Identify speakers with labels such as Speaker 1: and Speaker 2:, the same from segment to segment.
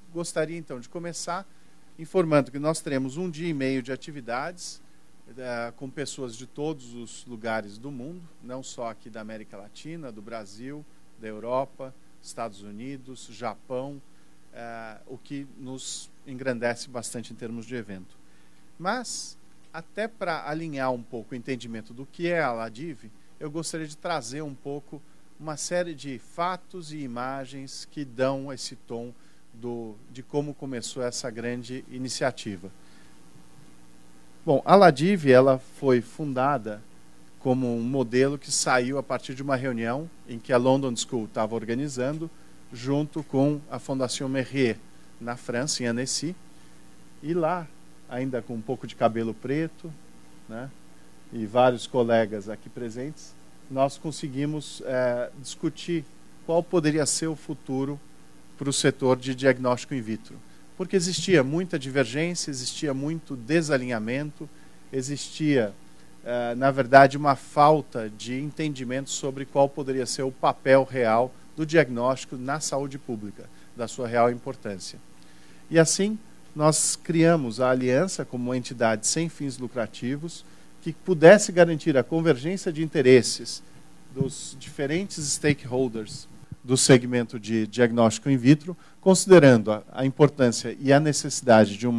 Speaker 1: gostaria, então, de começar informando que nós teremos 1 dia e meio de atividades com pessoas de todos os lugares do mundo, não só aqui da América Latina, do Brasil, da Europa, Estados Unidos, Japão, o que nos engrandece bastante em termos de evento. Mas, até para alinhar um pouco o entendimento do que é a Ladive, eu gostaria de trazer um pouco uma série de fatos e imagens que dão esse tom de como começou essa grande iniciativa. Bom, a Ladive, ela foi fundada como um modelo que saiu a partir de uma reunião em que a London School estava organizando, junto com a Fondation Merrier, na França, em Annecy. E lá, ainda com um pouco de cabelo preto, né, e vários colegas aqui presentes, nós conseguimos discutir qual poderia ser o futuro para o setor de diagnóstico in vitro. Porque existia muita divergência, existia muito desalinhamento, existia, na verdade, uma falta de entendimento sobre qual poderia ser o papel real do diagnóstico na saúde pública, da sua real importância. E assim, nós criamos a Aliança como uma entidade sem fins lucrativos que pudesse garantir a convergência de interesses dos diferentes stakeholders do segmento de diagnóstico in vitro, considerando a importância e a necessidade de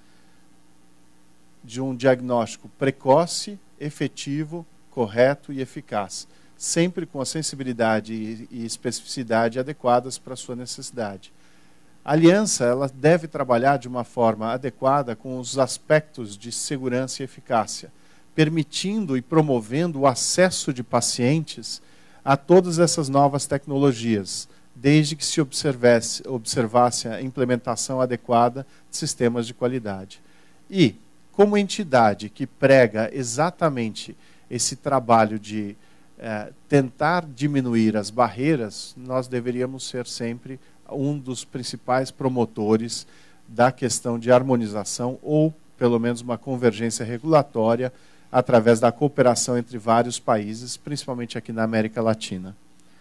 Speaker 1: um diagnóstico precoce, efetivo, correto e eficaz, sempre com a sensibilidade e especificidade adequadas para a sua necessidade. A aliança ela deve trabalhar de uma forma adequada com os aspectos de segurança e eficácia, permitindo e promovendo o acesso de pacientes a todas essas novas tecnologias, desde que se observasse a implementação adequada de sistemas de qualidade. E, como entidade que prega exatamente esse trabalho de tentar diminuir as barreiras, nós deveríamos ser sempre um dos principais promotores da questão de harmonização ou, pelo menos, uma convergência regulatória através da cooperação entre vários países, principalmente aqui na América Latina.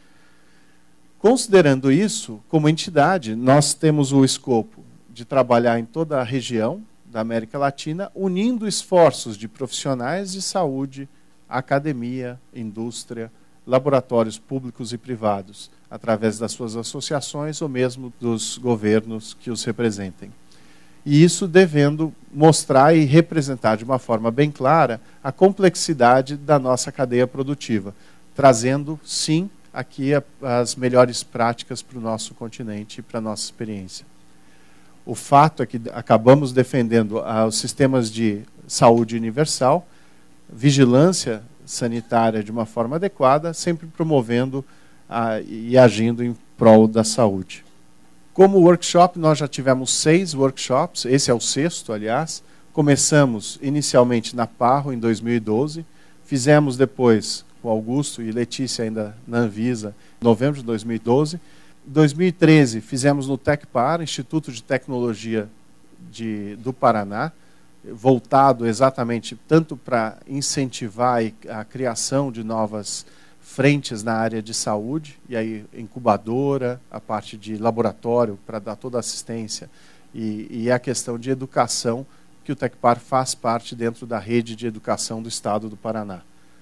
Speaker 1: Considerando isso, como entidade, nós temos o escopo de trabalhar em toda a região da América Latina, unindo esforços de profissionais de saúde, academia, indústria, laboratórios públicos e privados, através das suas associações ou mesmo dos governos que os representem. E isso devendo mostrar e representar de uma forma bem clara a complexidade da nossa cadeia produtiva, trazendo, sim, aqui as melhores práticas para o nosso continente e para a nossa experiência. O fato é que acabamos defendendo os sistemas de saúde universal, vigilância sanitária de uma forma adequada, sempre promovendo e agindo em prol da saúde. Como workshop, nós já tivemos 6 workshops, esse é o 6º, aliás. Começamos inicialmente na Parro, em 2012, fizemos depois com Augusto e Letícia ainda na Anvisa, em novembro de 2012. Em 2013, fizemos no Tecpar, Instituto de Tecnologia do Paraná, voltado exatamente tanto para incentivar a criação de novas frentes na área de saúde, e aí incubadora, a parte de laboratório para dar toda a assistência, e a questão de educação, que o Tecpar faz parte dentro da rede de educação do Estado do Paraná.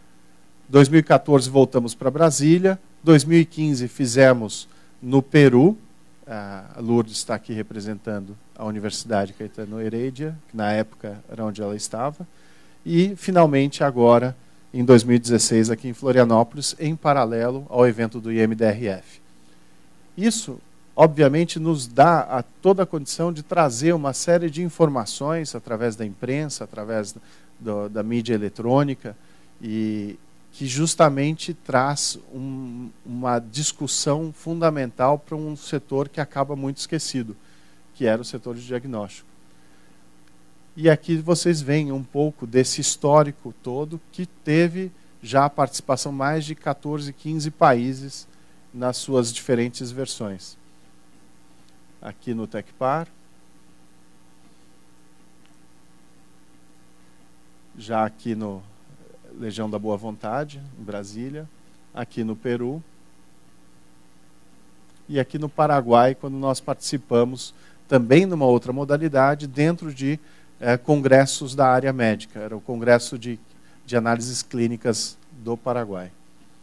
Speaker 1: 2014 voltamos para Brasília, 2015 fizemos no Peru, a Lourdes está aqui representando a Universidade Caetano Heredia, que na época era onde ela estava, e finalmente agora, em 2016, aqui em Florianópolis, em paralelo ao evento do IMDRF. Isso, obviamente, nos dá toda a condição de trazer uma série de informações através da imprensa, através da mídia eletrônica, e que justamente traz uma discussão fundamental para um setor que acaba muito esquecido, que era o setor de diagnóstico. E aqui vocês veem um pouco desse histórico todo, que teve já a participação mais de 14, 15 países nas suas diferentes versões. Aqui no Tecpar, já aqui no Legião da Boa Vontade, em Brasília, aqui no Peru, e aqui no Paraguai, quando nós participamos também numa outra modalidade, dentro de congressos da área médica. Era o Congresso de Análises Clínicas do Paraguai.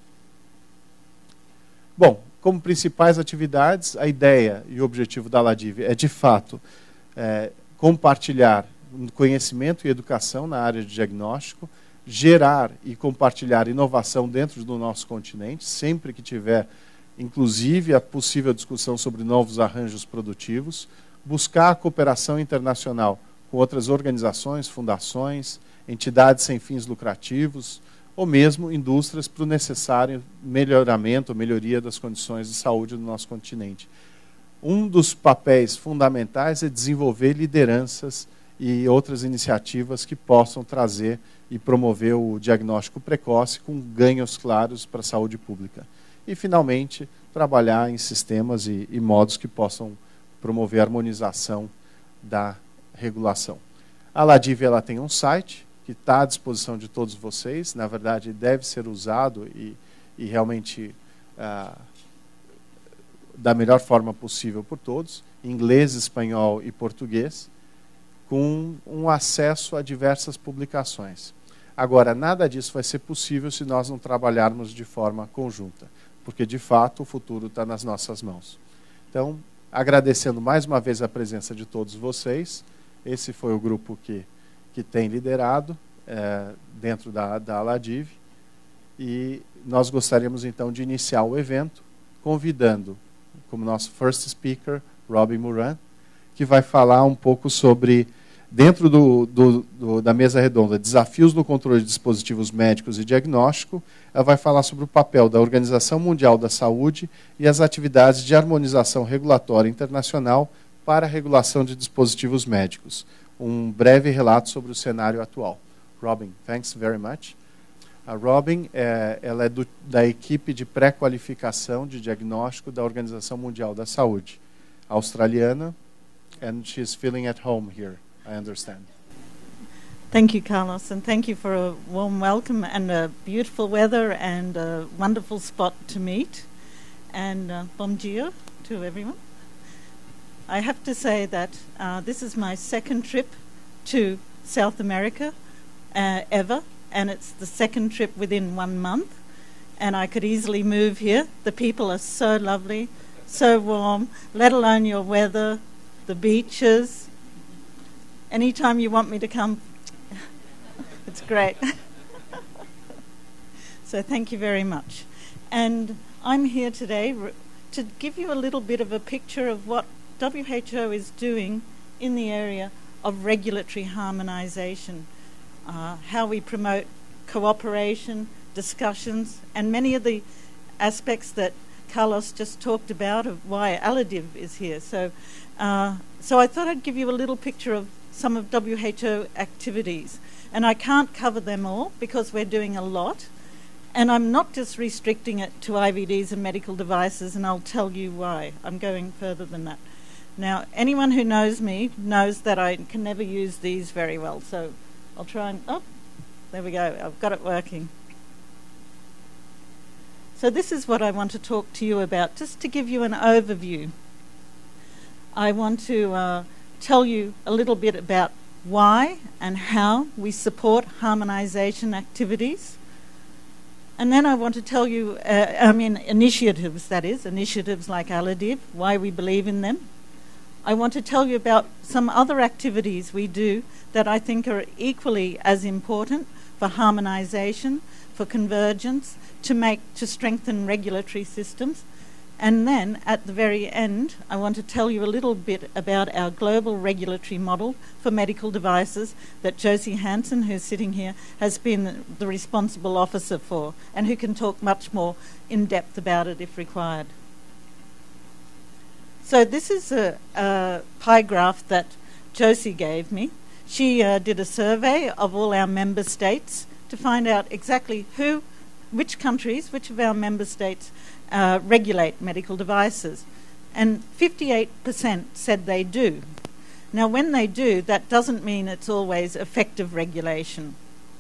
Speaker 1: Bom, como principais atividades, a ideia e o objetivo da Aladiv é, de fato, compartilhar conhecimento e educação na área de diagnóstico, gerar e compartilhar inovação dentro do nosso continente, sempre que tiver, inclusive, a possível discussão sobre novos arranjos produtivos, buscar a cooperação internacional com outras organizações, fundações, entidades sem fins lucrativos, ou mesmo indústrias para o necessário melhoramento, melhoria das condições de saúde do nosso continente. Um dos papéis fundamentais é desenvolver lideranças e outras iniciativas que possam trazer e promover o diagnóstico precoce com ganhos claros para a saúde pública. E, finalmente, trabalhar em sistemas e modos que possam promover a harmonização da regulação. A Aladiv tem um site que está à disposição de todos vocês. Na verdade, deve ser usado e realmente da melhor forma possível por todos, em inglês, espanhol e português, com um acesso a diversas publicações. Agora, nada disso vai ser possível se nós não trabalharmos de forma conjunta, porque, de fato, o futuro está nas nossas mãos. Então, agradecendo mais uma vez a presença de todos vocês, esse foi o grupo que tem liderado dentro da Aladiv, e nós gostaríamos, então, de iniciar o evento convidando, como nosso first speaker, Robin Moran, que vai falar um pouco sobre, dentro da mesa redonda, desafios no controle de dispositivos médicos e diagnóstico. Ela vai falar sobre o papel da Organização Mundial da Saúde e as atividades de harmonização regulatória internacional para a regulação de dispositivos médicos. Um breve relato sobre o cenário atual. Robin, thanks very much. A Robin ela é da equipe de pré-qualificação de diagnóstico da Organização Mundial da Saúde, australiana, and she's feeling at home here, I understand.
Speaker 2: Thank you, Carlos, and thank you for a warm welcome and a beautiful weather and a wonderful spot to meet. And bom dia to everyone. I have to say that this is my second trip to South America ever, and it's the second trip within 1 month, and I could easily move here. The people are so lovely, so warm, let alone your weather, the beaches. Anytime you want me to come, it's great. So thank you very much. And I'm here today to give you a little bit of a picture of what WHO is doing in the area of regulatory harmonisation, how we promote cooperation, discussions, and many of the aspects that Carlos just talked about of why Aladiv is here. So I thought I'd give you a little picture of some of WHO activities. And I can't cover them all because we're doing a lot. And I'm not just restricting it to IVDs and medical devices, and I'll tell you why. I'm going further than that. Now, anyone who knows me knows that I can never use these very well. So I'll try and... Oh, there we go. I've got it working. So this is what I want to talk to you about, just to give you an overview. I want to tell you a little bit about why and how we support harmonisation activities. And then I want to tell you, initiatives, that is, initiatives like Aladiv, why we believe in them. I want to tell you about some other activities we do that I think are equally as important for harmonisation, for convergence, to strengthen regulatory systems. And then, at the very end, I want to tell you a little bit about our global regulatory model for medical devices that Josie Hansen, who's sitting here, has been the responsible officer for, and who can talk much more in depth about it if required. So this is a pie graph that Josie gave me. She did a survey of all our member states to find out exactly which countries, which of our member states regulate medical devices. And 58% said they do. Now, when they do, that doesn't mean it's always effective regulation.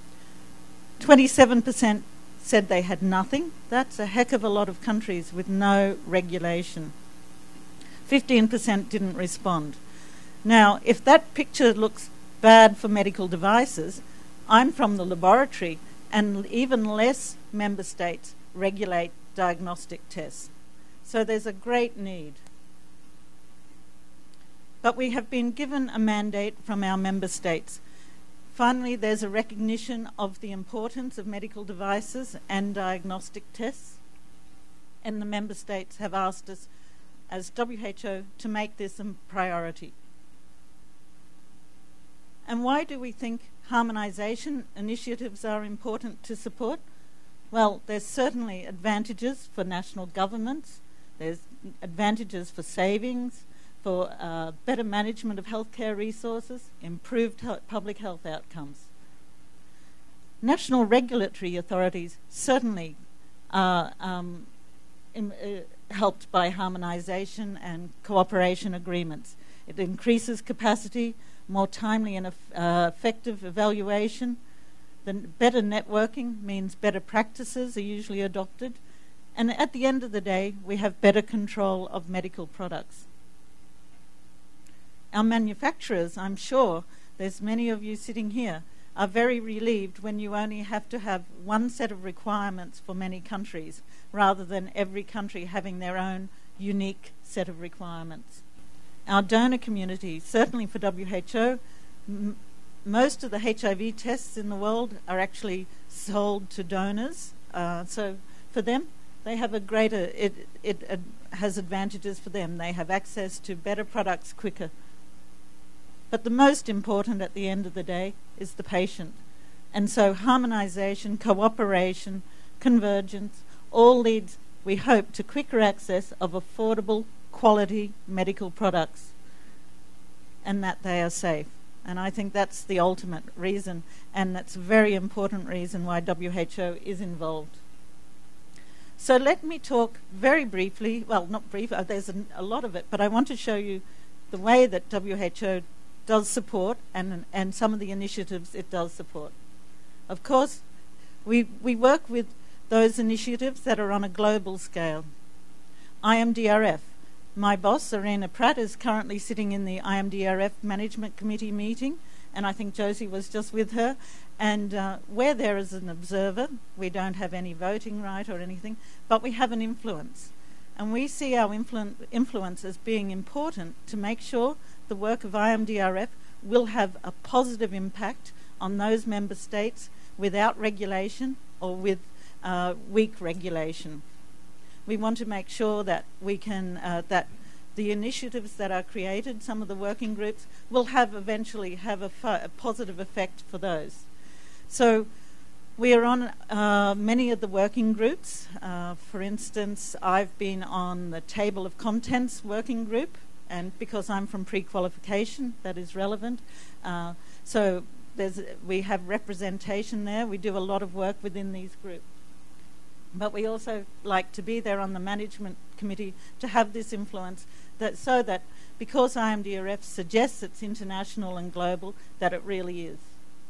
Speaker 2: 27% said they had nothing. That's a heck of a lot of countries with no regulation. 15% didn't respond. Now, if that picture looks bad for medical devices, I'm from the laboratory, and even less member states regulate diagnostic tests. So there's a great need. But we have been given a mandate from our member states. Finally, there's a recognition of the importance of medical devices and diagnostic tests, and the member states have asked us as WHO to make this a priority. And why do we think harmonisation initiatives are important to support? Well, there's certainly advantages for national governments, there's advantages for savings, for better management of healthcare resources, improved public health outcomes. National regulatory authorities certainly are helped by harmonisation and cooperation agreements. It increases capacity, more timely and effective evaluation. The better networking means better practices are usually adopted. And at the end of the day, we have better control of medical products. Our manufacturers, I'm sure, there's many of you sitting here, are very relieved when you only have to have one set of requirements for many countries, rather than every country having their own unique set of requirements. Our donor community, certainly for WHO, most of the HIV tests in the world are actually sold to donors. So for them, they have a greater, it has advantages for them. They have access to better products quicker. But the most important at the end of the day is the patient. And so harmonisation, cooperation, convergence, all leads, we hope, to quicker access of affordable, quality medical products, and that they are safe. And I think that's the ultimate reason, and that's a very important reason why WHO is involved. So let me talk very briefly, well, not brief, there's a lot of it, but I want to show you the way that WHO does support and some of the initiatives it does support. Of course, we work with those initiatives that are on a global scale. IMDRF. My boss, Irena Pratt, is currently sitting in the IMDRF Management Committee meeting, and I think Josie was just with her. And we're there as an observer. We don't have any voting right or anything, but we have an influence. And we see our influence as being important to make sure the work of IMDRF will have a positive impact on those member states without regulation or with weak regulation. We want to make sure that we can, that the initiatives that are created, some of the working groups, will have eventually have a positive effect for those. So we are on many of the working groups. For instance, I've been on the Table of Contents working group, and because I'm from pre-qualification, that is relevant. So we have representation there. We do a lot of work within these groups. But we also like to be there on the management committee to have this influence, so that because IMDRF suggests it's international and global, that it really is.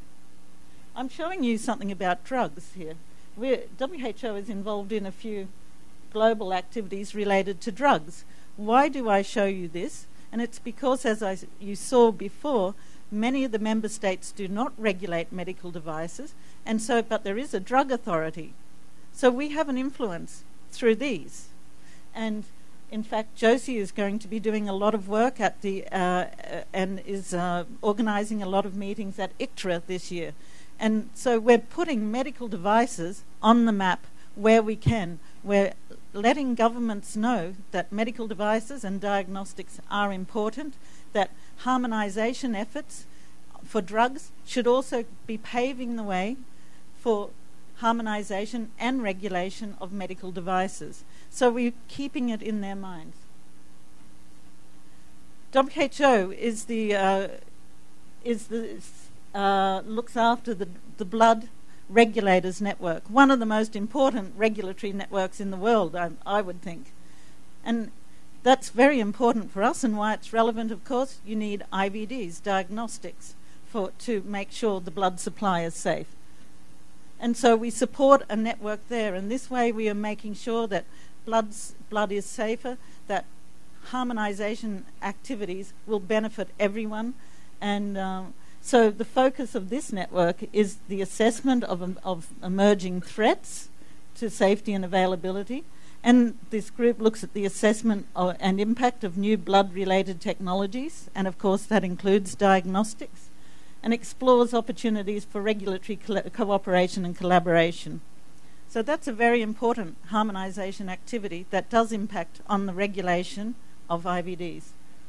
Speaker 2: I'm showing you something about drugs here. WHO is involved in a few global activities related to drugs. Why do I show you this? And it's because, as you saw before, many of the member states do not regulate medical devices, and so, but there is a drug authority. So we have an influence through these. And in fact, Josie is going to be doing a lot of work at the, and is organising a lot of meetings at ICTRA this year. And so we're putting medical devices on the map where we can. We're letting governments know that medical devices and diagnostics are important, that harmonisation efforts for drugs should also be paving the way for harmonisation and regulation of medical devices. So we're keeping it in their minds. WHO is looks after the blood regulators network, one of the most important regulatory networks in the world, I would think. And that's very important for us, and why it's relevant, of course. You need IVDs, diagnostics, to make sure the blood supply is safe. And so we support a network there, and this way we are making sure that blood is safer, that harmonisation activities will benefit everyone, and so the focus of this network is the assessment of emerging threats to safety and availability, and this group looks at the assessment and impact of new blood-related technologies, and of course that includes diagnostics, and explores opportunities for regulatory cooperation and collaboration. So that's a very important harmonisation activity that does impact on the regulation of IVDs.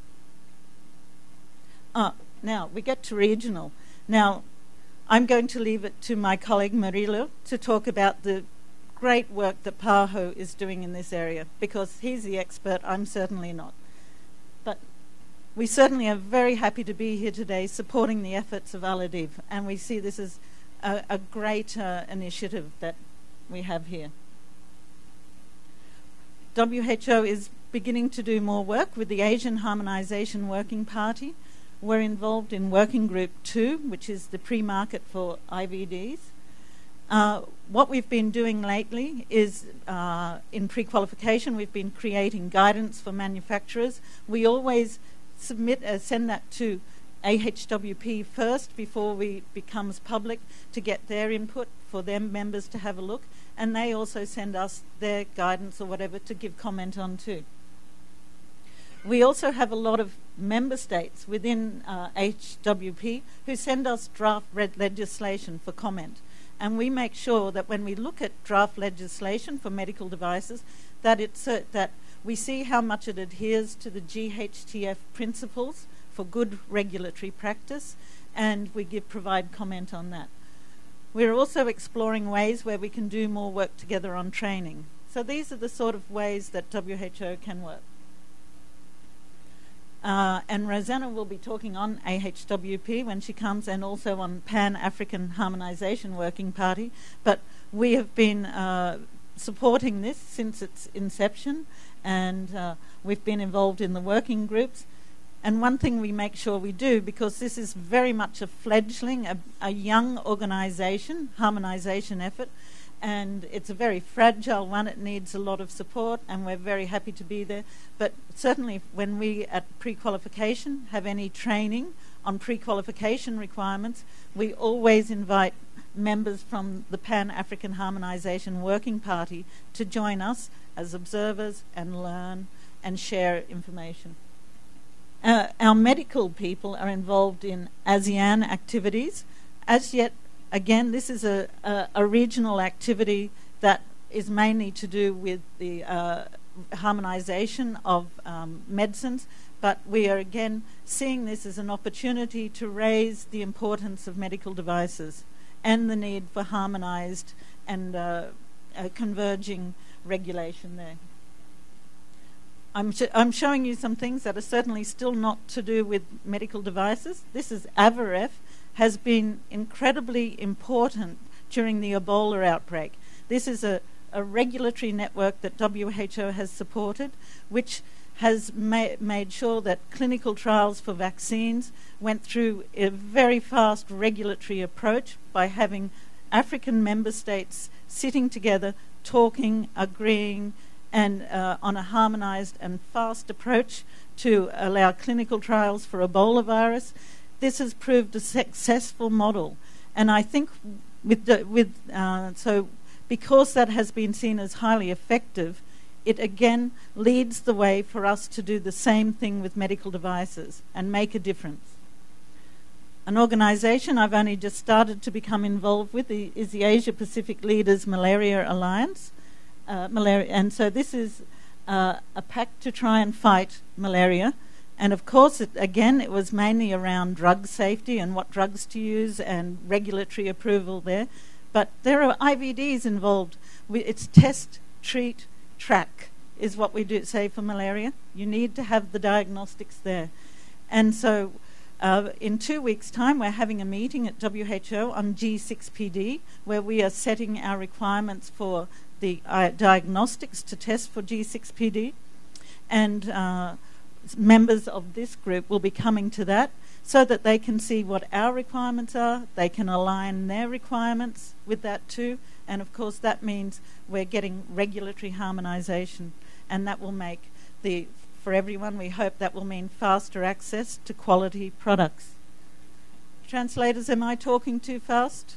Speaker 2: Now we get to regional. Now I'm going to leave it to my colleague Murilo to talk about the great work that PAHO is doing in this area, because he's the expert, I'm certainly not. But we certainly are very happy to be here today supporting the efforts of Aladiv, and we see this as a great initiative that we have here. WHO is beginning to do more work with the Asian Harmonisation Working Party. We're involved in Working Group 2, which is the pre-market for IVDs. What we've been doing lately is, in pre-qualification, we've been creating guidance for manufacturers. We always send that to AHWP first before we becomes public to get their input for their members to have a look, and they also send us their guidance or whatever to give comment on too. We also have a lot of member states within AHWP who send us draft legislation for comment, and we make sure that when we look at draft legislation for medical devices that that we see how much it adheres to the GHTF principles for good regulatory practice, and we provide comment on that. We're also exploring ways where we can do more work together on training. So these are the sort of ways that WHO can work. And Rosanna will be talking on AHWP when she comes, and also on Pan-African Harmonisation Working Party. But we have been supporting this since its inception, and we've been involved in the working groups. And one thing we make sure we do, because this is very much a fledgling, a young organisation, harmonisation effort, and it's a very fragile one. It needs a lot of support, and we're very happy to be there. But certainly when we at pre-qualification have any training on pre-qualification requirements, we always invite members from the Pan-African Harmonisation Working Party to join us as observers and learn and share information. Our medical people are involved in ASEAN activities. As yet, again, this is a regional activity that is mainly to do with the harmonisation of medicines, but we are again seeing this as an opportunity to raise the importance of medical devices and the need for harmonised and converging regulation there. I'm showing you some things that are certainly still not to do with medical devices. This is AVAREF, has been incredibly important during the Ebola outbreak. This is a regulatory network that WHO has supported, which has made sure that clinical trials for vaccines went through a very fast regulatory approach by having African member states sitting together, talking, agreeing, and on a harmonised and fast approach to allow clinical trials for Ebola virus. This has proved a successful model, and I think so because that has been seen as highly effective, it again leads the way for us to do the same thing with medical devices and make a difference. An organisation I've only just started to become involved with is the Asia Pacific Leaders Malaria Alliance. And so this is a pact to try and fight malaria. And of course, it was mainly around drug safety and what drugs to use and regulatory approval there. But there are IVDs involved. It's test, treat, track is what we do say for malaria. You need to have the diagnostics there. And so in 2 weeks' time, we're having a meeting at WHO on G6PD, where we are setting our requirements for the diagnostics to test for G6PD, and members of this group will be coming to that so that they can see what our requirements are, they can align their requirements with that too, and of course that means we're getting regulatory harmonisation, and that will make the for everyone. We hope that will mean faster access to quality products. Translators, am I talking too fast?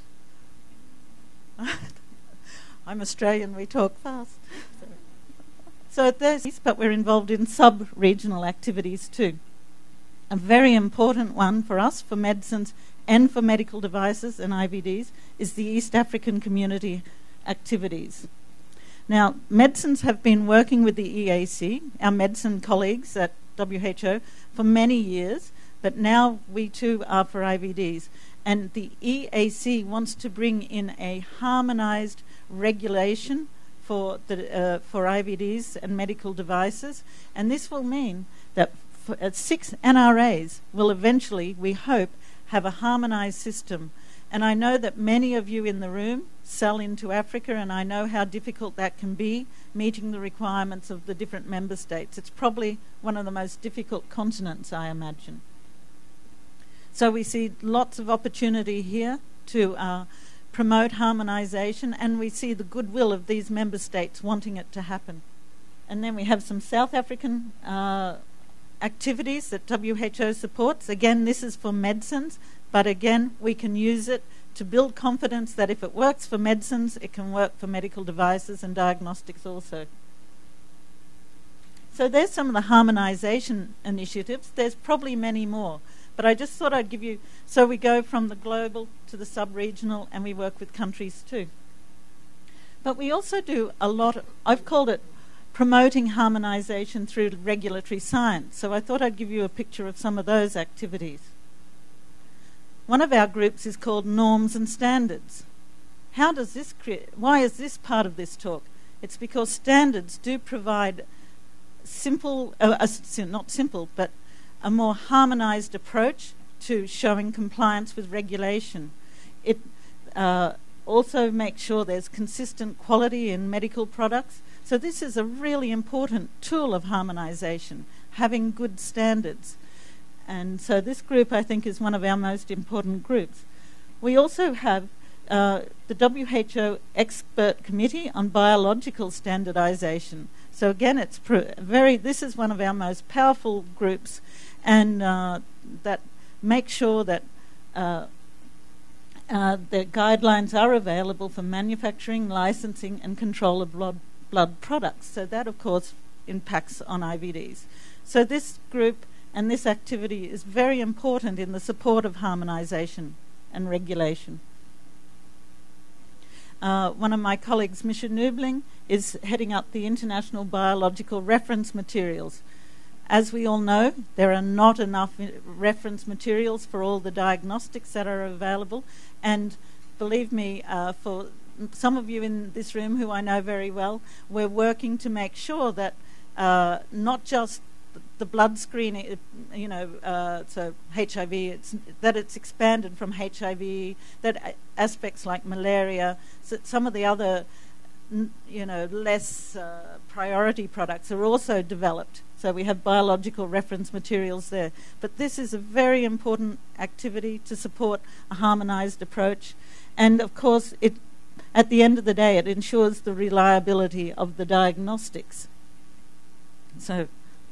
Speaker 2: I'm Australian, we talk fast. So there's, but we're involved in sub-regional activities too. A very important one for us, for medicines and for medical devices and IVDs, is the East African community activities. Now, medicines have been working with the EAC, our medicine colleagues at WHO, for many years, but now we too are for IVDs. And the EAC wants to bring in a harmonised regulation for IVDs and medical devices, and this will mean that 6 NRAs will eventually, we hope, have a harmonised system. And I know that many of you in the room sell into Africa, and I know how difficult that can be, meeting the requirements of the different member states. It's probably one of the most difficult continents, I imagine. So we see lots of opportunity here to promote harmonisation, and we see the goodwill of these member states wanting it to happen. And then we have some South African activities that WHO supports. Again, this is for medicines, but again, we can use it to build confidence that if it works for medicines, it can work for medical devices and diagnostics also. So there's some of the harmonisation initiatives. There's probably many more, but I just thought I'd give you, so we go from the global to the sub-regional, and we work with countries too. But we also do a lot, I've called it promoting harmonisation through regulatory science. So I thought I'd give you a picture of some of those activities. One of our groups is called Norms and Standards. How does this why is this part of this talk? It's because standards do provide simple, not simple, but a more harmonised approach to showing compliance with regulation. It also makes sure there's consistent quality in medical products. So this is a really important tool of harmonisation, having good standards. And so this group, I think, is one of our most important groups. We also have the WHO Expert Committee on Biological Standardisation. So again, it's this is one of our most powerful groups, and that makes sure that the guidelines are available for manufacturing, licensing, and control of blood products. So that, of course, impacts on IVDs. So this group and this activity is very important in the support of harmonisation and regulation. One of my colleagues, Misha Nubling, is heading up the International Biological Reference Materials. As we all know, there are not enough reference materials for all the diagnostics that are available, and believe me, for some of you in this room who I know very well, we're working to make sure that not just the blood screening, so HIV, that it's expanded from HIV, that aspects like malaria, so some of the other, less priority products are also developed. So we have biological reference materials there. But this is a very important activity to support a harmonised approach. And of course, at the end of the day, it ensures the reliability of the diagnostics. So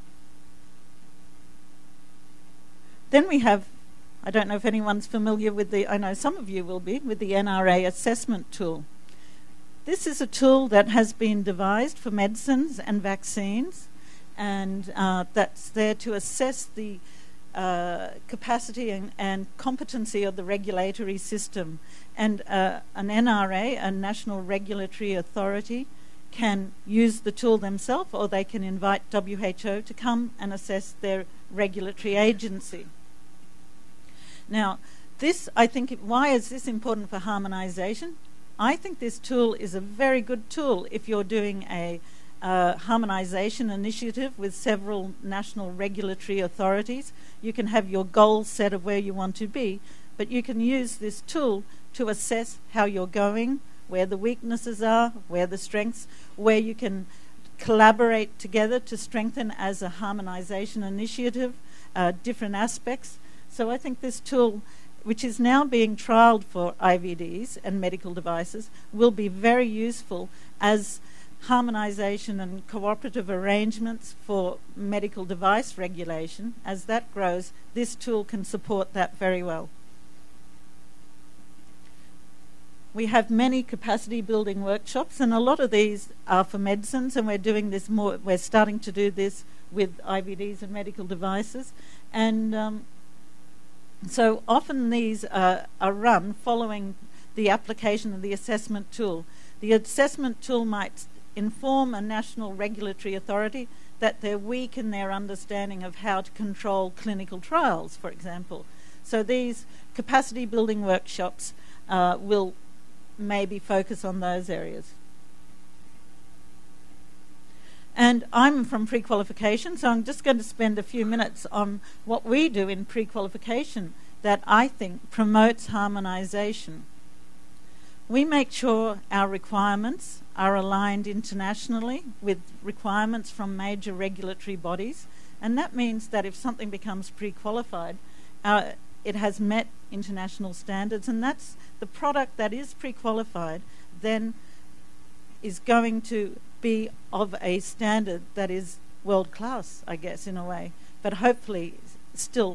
Speaker 2: then we have, I don't know if anyone's familiar with I know some of you will be, with the NRA assessment tool. This is a tool that has been devised for medicines and vaccines, and that's there to assess the capacity and competency of the regulatory system. And an NRA, a National Regulatory Authority, can use the tool themselves, or they can invite WHO to come and assess their regulatory agency. Now, this, I think, why is this important for harmonisation? I think this tool is a very good tool if you're doing a harmonisation initiative with several national regulatory authorities. You can have your goals set of where you want to be, but you can use this tool to assess how you're going, where the weaknesses are, where the strengths, where you can collaborate together to strengthen as a harmonisation initiative, different aspects. So I think this tool, which is now being trialled for IVDs and medical devices, will be very useful as harmonisation and cooperative arrangements for medical device regulation. As that grows, this tool can support that very well. We have many capacity building workshops, and a lot of these are for medicines, and we're doing this more, we're starting to do this with IVDs and medical devices. And so often these are run following the application of the assessment tool. The assessment tool might inform a national regulatory authority that they're weak in their understanding of how to control clinical trials, for example. So these capacity building workshops will maybe focus on those areas. And I'm from pre-qualification, so I'm just going to spend a few minutes on what we do in pre-qualification that I think promotes harmonisation. We make sure our requirements are aligned internationally with requirements from major regulatory bodies, and that means that if something becomes pre-qualified, it has met international standards, and that's the product that is pre-qualified then is going to be of a standard that is world-class, I guess, in a way, but hopefully still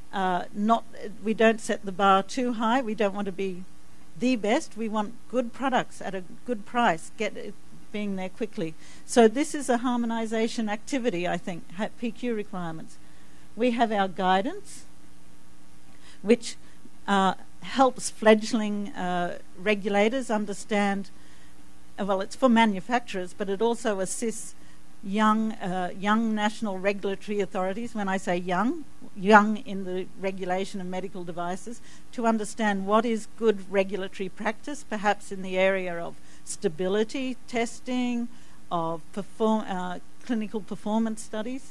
Speaker 2: we don't set the bar too high. We don't want to be the best. We want good products at a good price, get it being there quickly. So this is a harmonisation activity, I think, PQ requirements. We have our guidance, which helps fledgling regulators understand, well, it's for manufacturers, but it also assists young national regulatory authorities, when I say young in the regulation of medical devices, to understand what is good regulatory practice, perhaps in the area of stability testing, of clinical performance studies.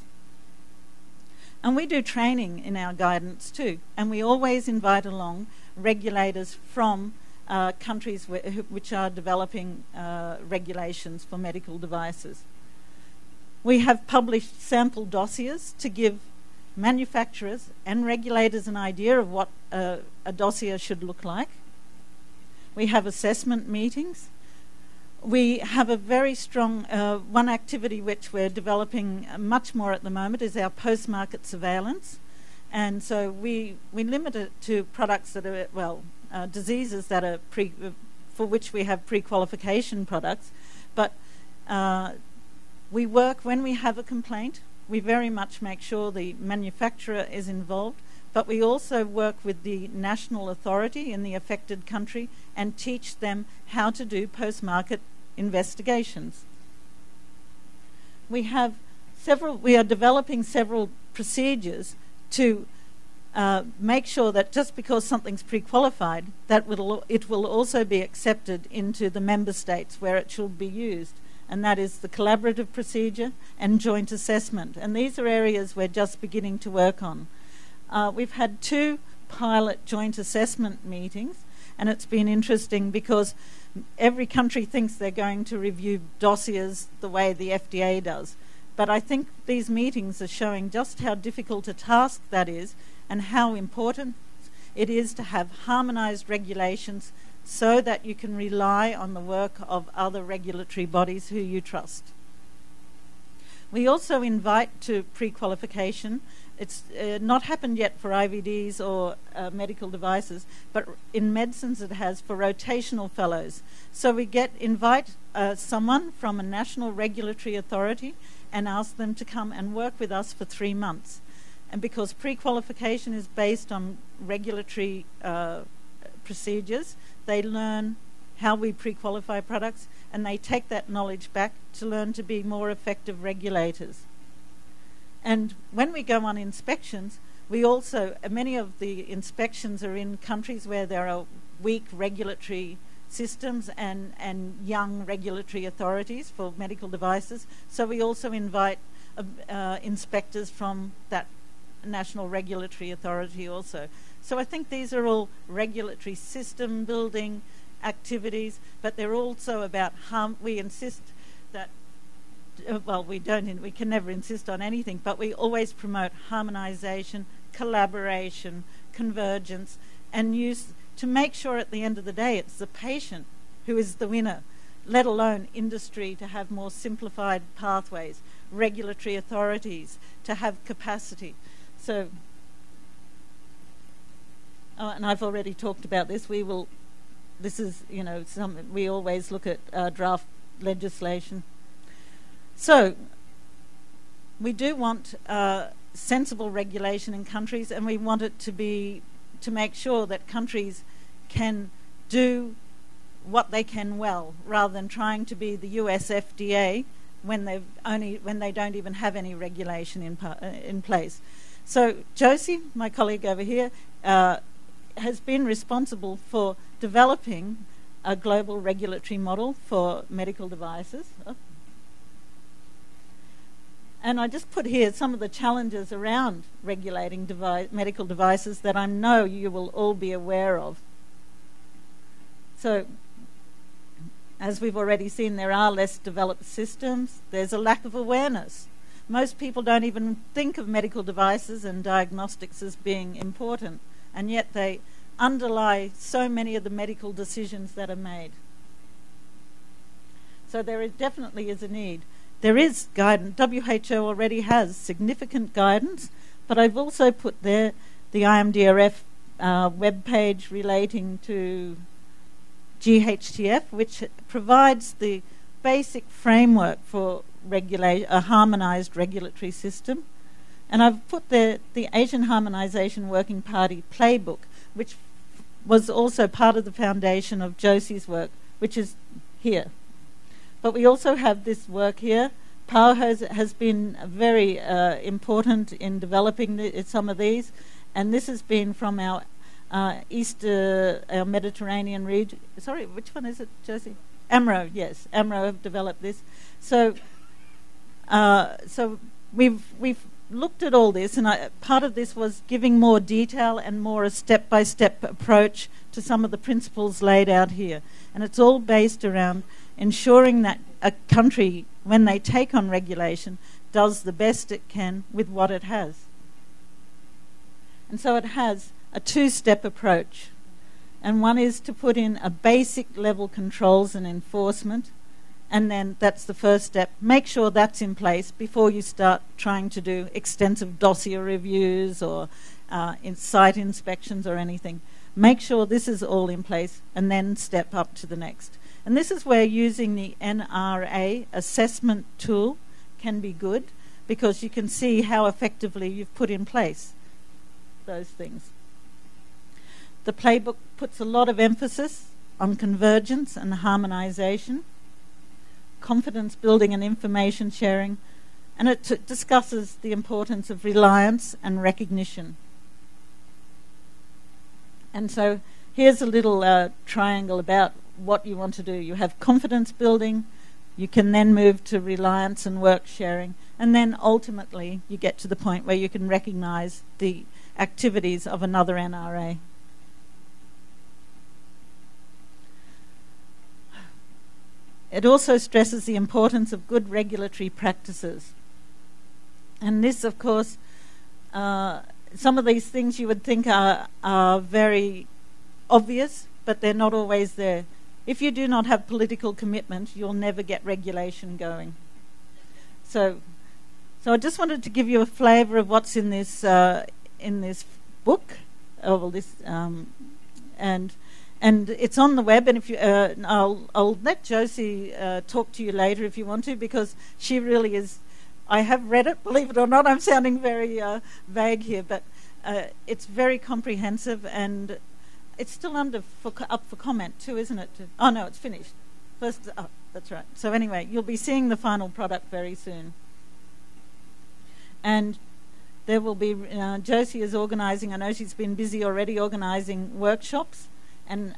Speaker 2: And we do training in our guidance too, and we always invite along regulators from countries which are developing regulations for medical devices. We have published sample dossiers to give manufacturers and regulators an idea of what a dossier should look like. We have assessment meetings. We have a very strong, one activity which we're developing much more at the moment is our post-market surveillance. And so we limit it to products that are, well, diseases that are for which we have pre-qualification products. But we work, when we have a complaint, we very much make sure the manufacturer is involved, but we also work with the national authority in the affected country and teach them how to do post-market investigations. We are developing several procedures to make sure that just because something's pre-qualified, that it will also be accepted into the member states where it should be used. And that is the collaborative procedure and joint assessment. And these are areas we're just beginning to work on. We've had 2 pilot joint assessment meetings, and it's been interesting because every country thinks they're going to review dossiers the way the FDA does. But I think these meetings are showing just how difficult a task that is and how important it is to have harmonised regulations so that you can rely on the work of other regulatory bodies who you trust. We also invite to pre-qualification. It's not happened yet for IVDs or medical devices, but in medicines it has for rotational fellows. So we invite someone from a national regulatory authority and ask them to come and work with us for 3 months. And because pre-qualification is based on regulatory procedures, they learn how we pre-qualify products, and they take that knowledge back to learn to be more effective regulators. And when we go on inspections, we also, many of the inspections are in countries where there are weak regulatory systems and young regulatory authorities for medical devices. So we also invite inspectors from that national regulatory authority also. So I think these are all regulatory system building activities, but they're also about we insist that, well, we can never insist on anything, but we always promote harmonisation, collaboration, convergence, and use to make sure at the end of the day it's the patient who is the winner. let alone industry to have more simplified pathways, regulatory authorities to have capacity. So, and I've already talked about this. This is, we always look at draft legislation. So, we do want sensible regulation in countries, and we want it to make sure that countries can do what they can well, rather than trying to be the US FDA when they don't even have any regulation in place. So Josie, my colleague over here, has been responsible for developing a global regulatory model for medical devices. And I just put here some of the challenges around regulating medical devices that I know you will all be aware of. So, as we've already seen, there are less developed systems. There's a lack of awareness. Most people don't even think of medical devices and diagnostics as being important, and yet they underlie so many of the medical decisions that are made. So there definitely is a need. There is guidance. WHO already has significant guidance, but I've also put there the IMDRF webpage relating to GHTF, which provides the basic framework for a harmonised regulatory system. And I've put there the Asian Harmonisation Working Party playbook, which was also part of the foundation of Josie's work, which is here. But we also have this work here. Pau has been very important in developing some of these, and this has been from our our Mediterranean region. Sorry, which one is it, Josie? AMRO, yes. AMRO have developed this. So, so we've looked at all this, and part of this was giving more detail and more a step-by-step approach to some of the principles laid out here. And it's all based around ensuring that a country, when they take on regulation, does the best it can with what it has. And so it has a two-step approach. And one is to put in a basic level controls and enforcement, and then that's the first step. Make sure that's in place before you start trying to do extensive dossier reviews or site inspections or anything. Make sure this is all in place, and then step up to the next. And this is where using the NRA assessment tool can be good, because you can see how effectively you've put in place those things. The playbook puts a lot of emphasis on convergence and harmonisation, confidence building and information sharing, and it discusses the importance of reliance and recognition. And so here's a little triangle about what you want to do. You have confidence building, you can then move to reliance and work sharing, and then ultimately you get to the point where you can recognise the activities of another NRA. It also stresses the importance of good regulatory practices. And this, of course, some of these things you would think are very obvious, but they're not always there. If you do not have political commitment, you'll never get regulation going. So I just wanted to give you a flavour of what's in this book, and it's on the web. And if you, I'll let Josie talk to you later if you want to, because she really is. I have read it, believe it or not. I'm sounding very vague here, but it's very comprehensive, and it's still up for comment too, isn't it? Oh no, it's finished. First, oh, that's right. So anyway, you'll be seeing the final product very soon. And there will be, Josie is organising, I know she's been busy already organising workshops and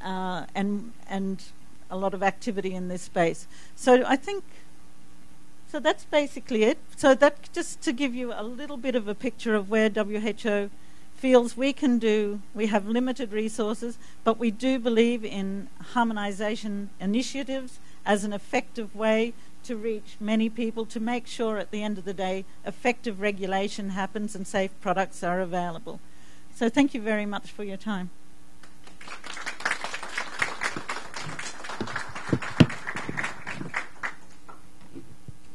Speaker 2: a lot of activity in this space. So I think, so that's basically it. So that just to give you a little bit of a picture of where WHO feels we can do. We have limited resources, but we do believe in harmonisation initiatives as an effective way to reach many people, to make sure at the end of the day effective regulation happens and safe products are available. So thank you very much for your time.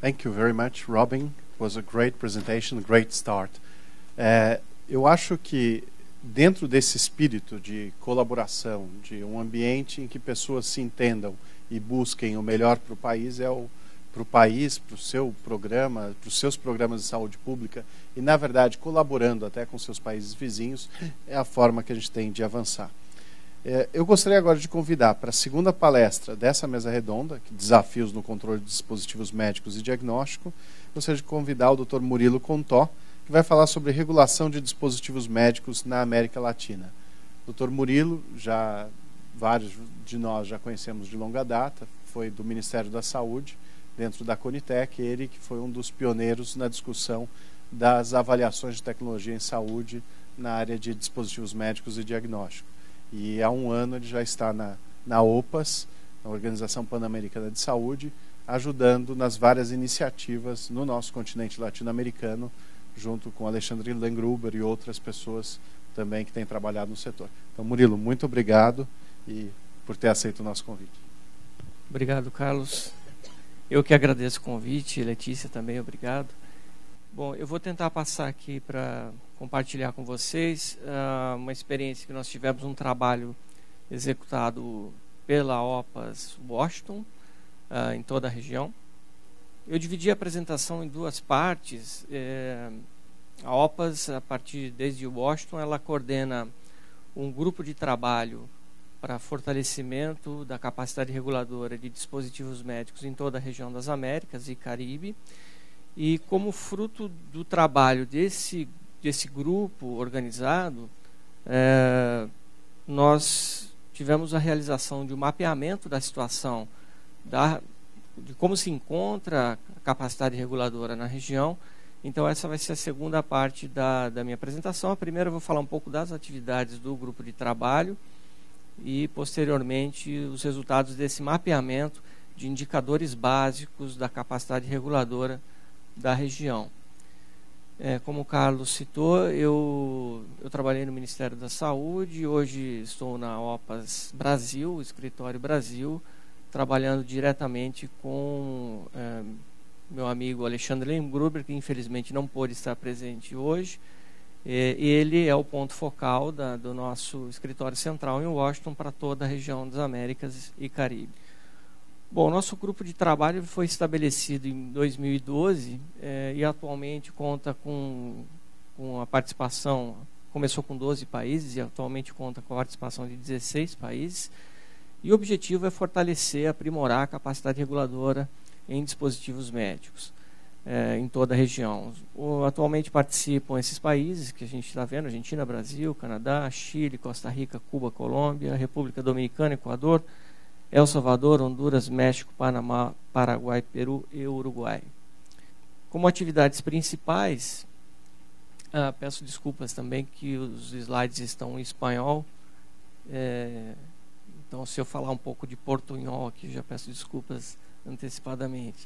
Speaker 1: Thank you very much, Robin. It was a great presentation, a great start. Eu acho que dentro desse espírito de colaboração, de um ambiente em que pessoas se entendam e busquem o melhor para o país, para o país, para o seu programa, para os seus programas de saúde pública e, na verdade, colaborando até com seus países vizinhos, é a forma que a gente tem de avançar. Eu gostaria agora de convidar para a segunda palestra dessa mesa redonda, Desafios no Controle de Dispositivos Médicos e Diagnóstico, gostaria de convidar o Dr. Murilo Contó, que vai falar sobre regulação de dispositivos médicos na América Latina. Dr. Murilo, vários de nós já conhecemos de longa data, foi do Ministério da Saúde, dentro da Conitec, ele que foi um dos pioneiros na discussão das avaliações de tecnologia em saúde na área de dispositivos médicos e diagnóstico. E há um ano ele já está na OPAS, na Organização Pan-Americana de Saúde, ajudando nas várias iniciativas no nosso continente latino-americano, junto com Alexandre Lengruber e outras pessoas também que têm trabalhado no setor. Então, Murilo, muito obrigado por ter aceito o nosso convite.
Speaker 3: Obrigado, Carlos. Eu que agradeço o convite, Letícia também, obrigado. Bom, eu vou tentar passar aqui para compartilhar com vocês uma experiência que nós tivemos, um trabalho executado pela OPAS Washington, em toda a região. Eu dividi a apresentação em duas partes. A OPAS, desde Washington, ela coordena um grupo de trabalho para fortalecimento da capacidade reguladora de dispositivos médicos em toda a região das Américas e Caribe. E como fruto do trabalho desse grupo organizado, nós tivemos a realização de um mapeamento da situação, de como se encontra a capacidade reguladora na região. Então essa vai ser a segunda parte da minha apresentação. A primeira eu vou falar um pouco das atividades do grupo de trabalho e, posteriormente, os resultados desse mapeamento de indicadores básicos da capacidade reguladora da região. Como o Carlos citou, eu trabalhei no Ministério da Saúde, hoje estou na OPAS Brasil, Escritório Brasil, trabalhando diretamente com meu amigo Alexandre Lengruber, que infelizmente não pôde estar presente hoje. Ele é o ponto focal do nosso escritório central em Washington para toda a região das Américas e Caribe. Bom, nosso grupo de trabalho foi estabelecido em 2012 e atualmente conta com a participação, começou com 12 países e atualmente conta com a participação de 16 países. E o objetivo é fortalecer, aprimorar a capacidade reguladora em dispositivos médicos em toda a região. Atualmente participam esses países que a gente está vendo: Argentina, Brasil, Canadá, Chile, Costa Rica, Cuba, Colômbia, República Dominicana, Equador, El Salvador, Honduras, México, Panamá, Paraguai, Peru e Uruguai. Como atividades principais, peço desculpas também que os slides estão em espanhol, então se eu falar um pouco de portunhol aqui, já peço desculpas antecipadamente.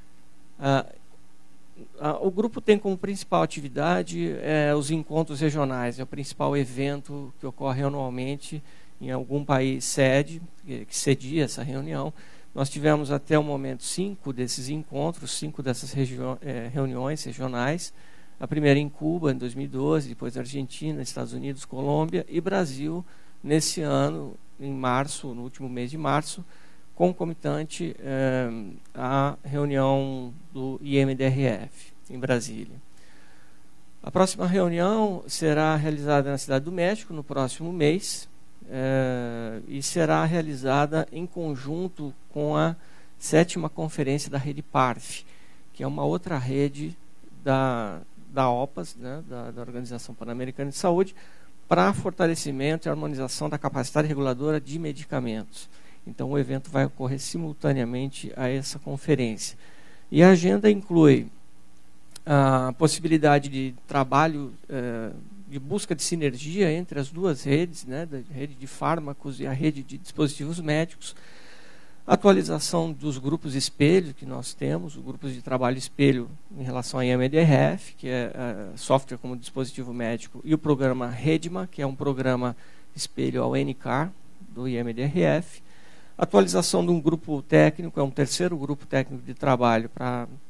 Speaker 3: O grupo tem como principal atividade os encontros regionais, é o principal evento que ocorre anualmente em algum país sede, que cedia essa reunião. Nós tivemos até o momento 5 desses encontros, 5 dessas reuniões regionais. A primeira em Cuba, em 2012, depois Argentina, Estados Unidos, Colômbia e Brasil, nesse ano, em março, no último mês de março, concomitante à reunião do IMDRF, em Brasília. A próxima reunião será realizada na Cidade do México, no próximo mês, e será realizada em conjunto com a 7ª conferência da rede PARF, que é uma outra rede da OPAS, né, da Organização Pan-Americana de Saúde, para fortalecimento e harmonização da capacidade reguladora de medicamentos. Então o evento vai ocorrer simultaneamente a essa conferência. E a agenda inclui a possibilidade de trabalho de busca de sinergia entre as duas redes, né, a rede de fármacos e a rede de dispositivos médicos, atualização dos grupos espelho que nós temos, o grupo de trabalho espelho em relação à IMDRF, que é software como dispositivo médico, e o programa REDMA, que é um programa espelho ao NCAR, do IMDRF, atualização de um grupo técnico, é um terceiro grupo técnico de trabalho para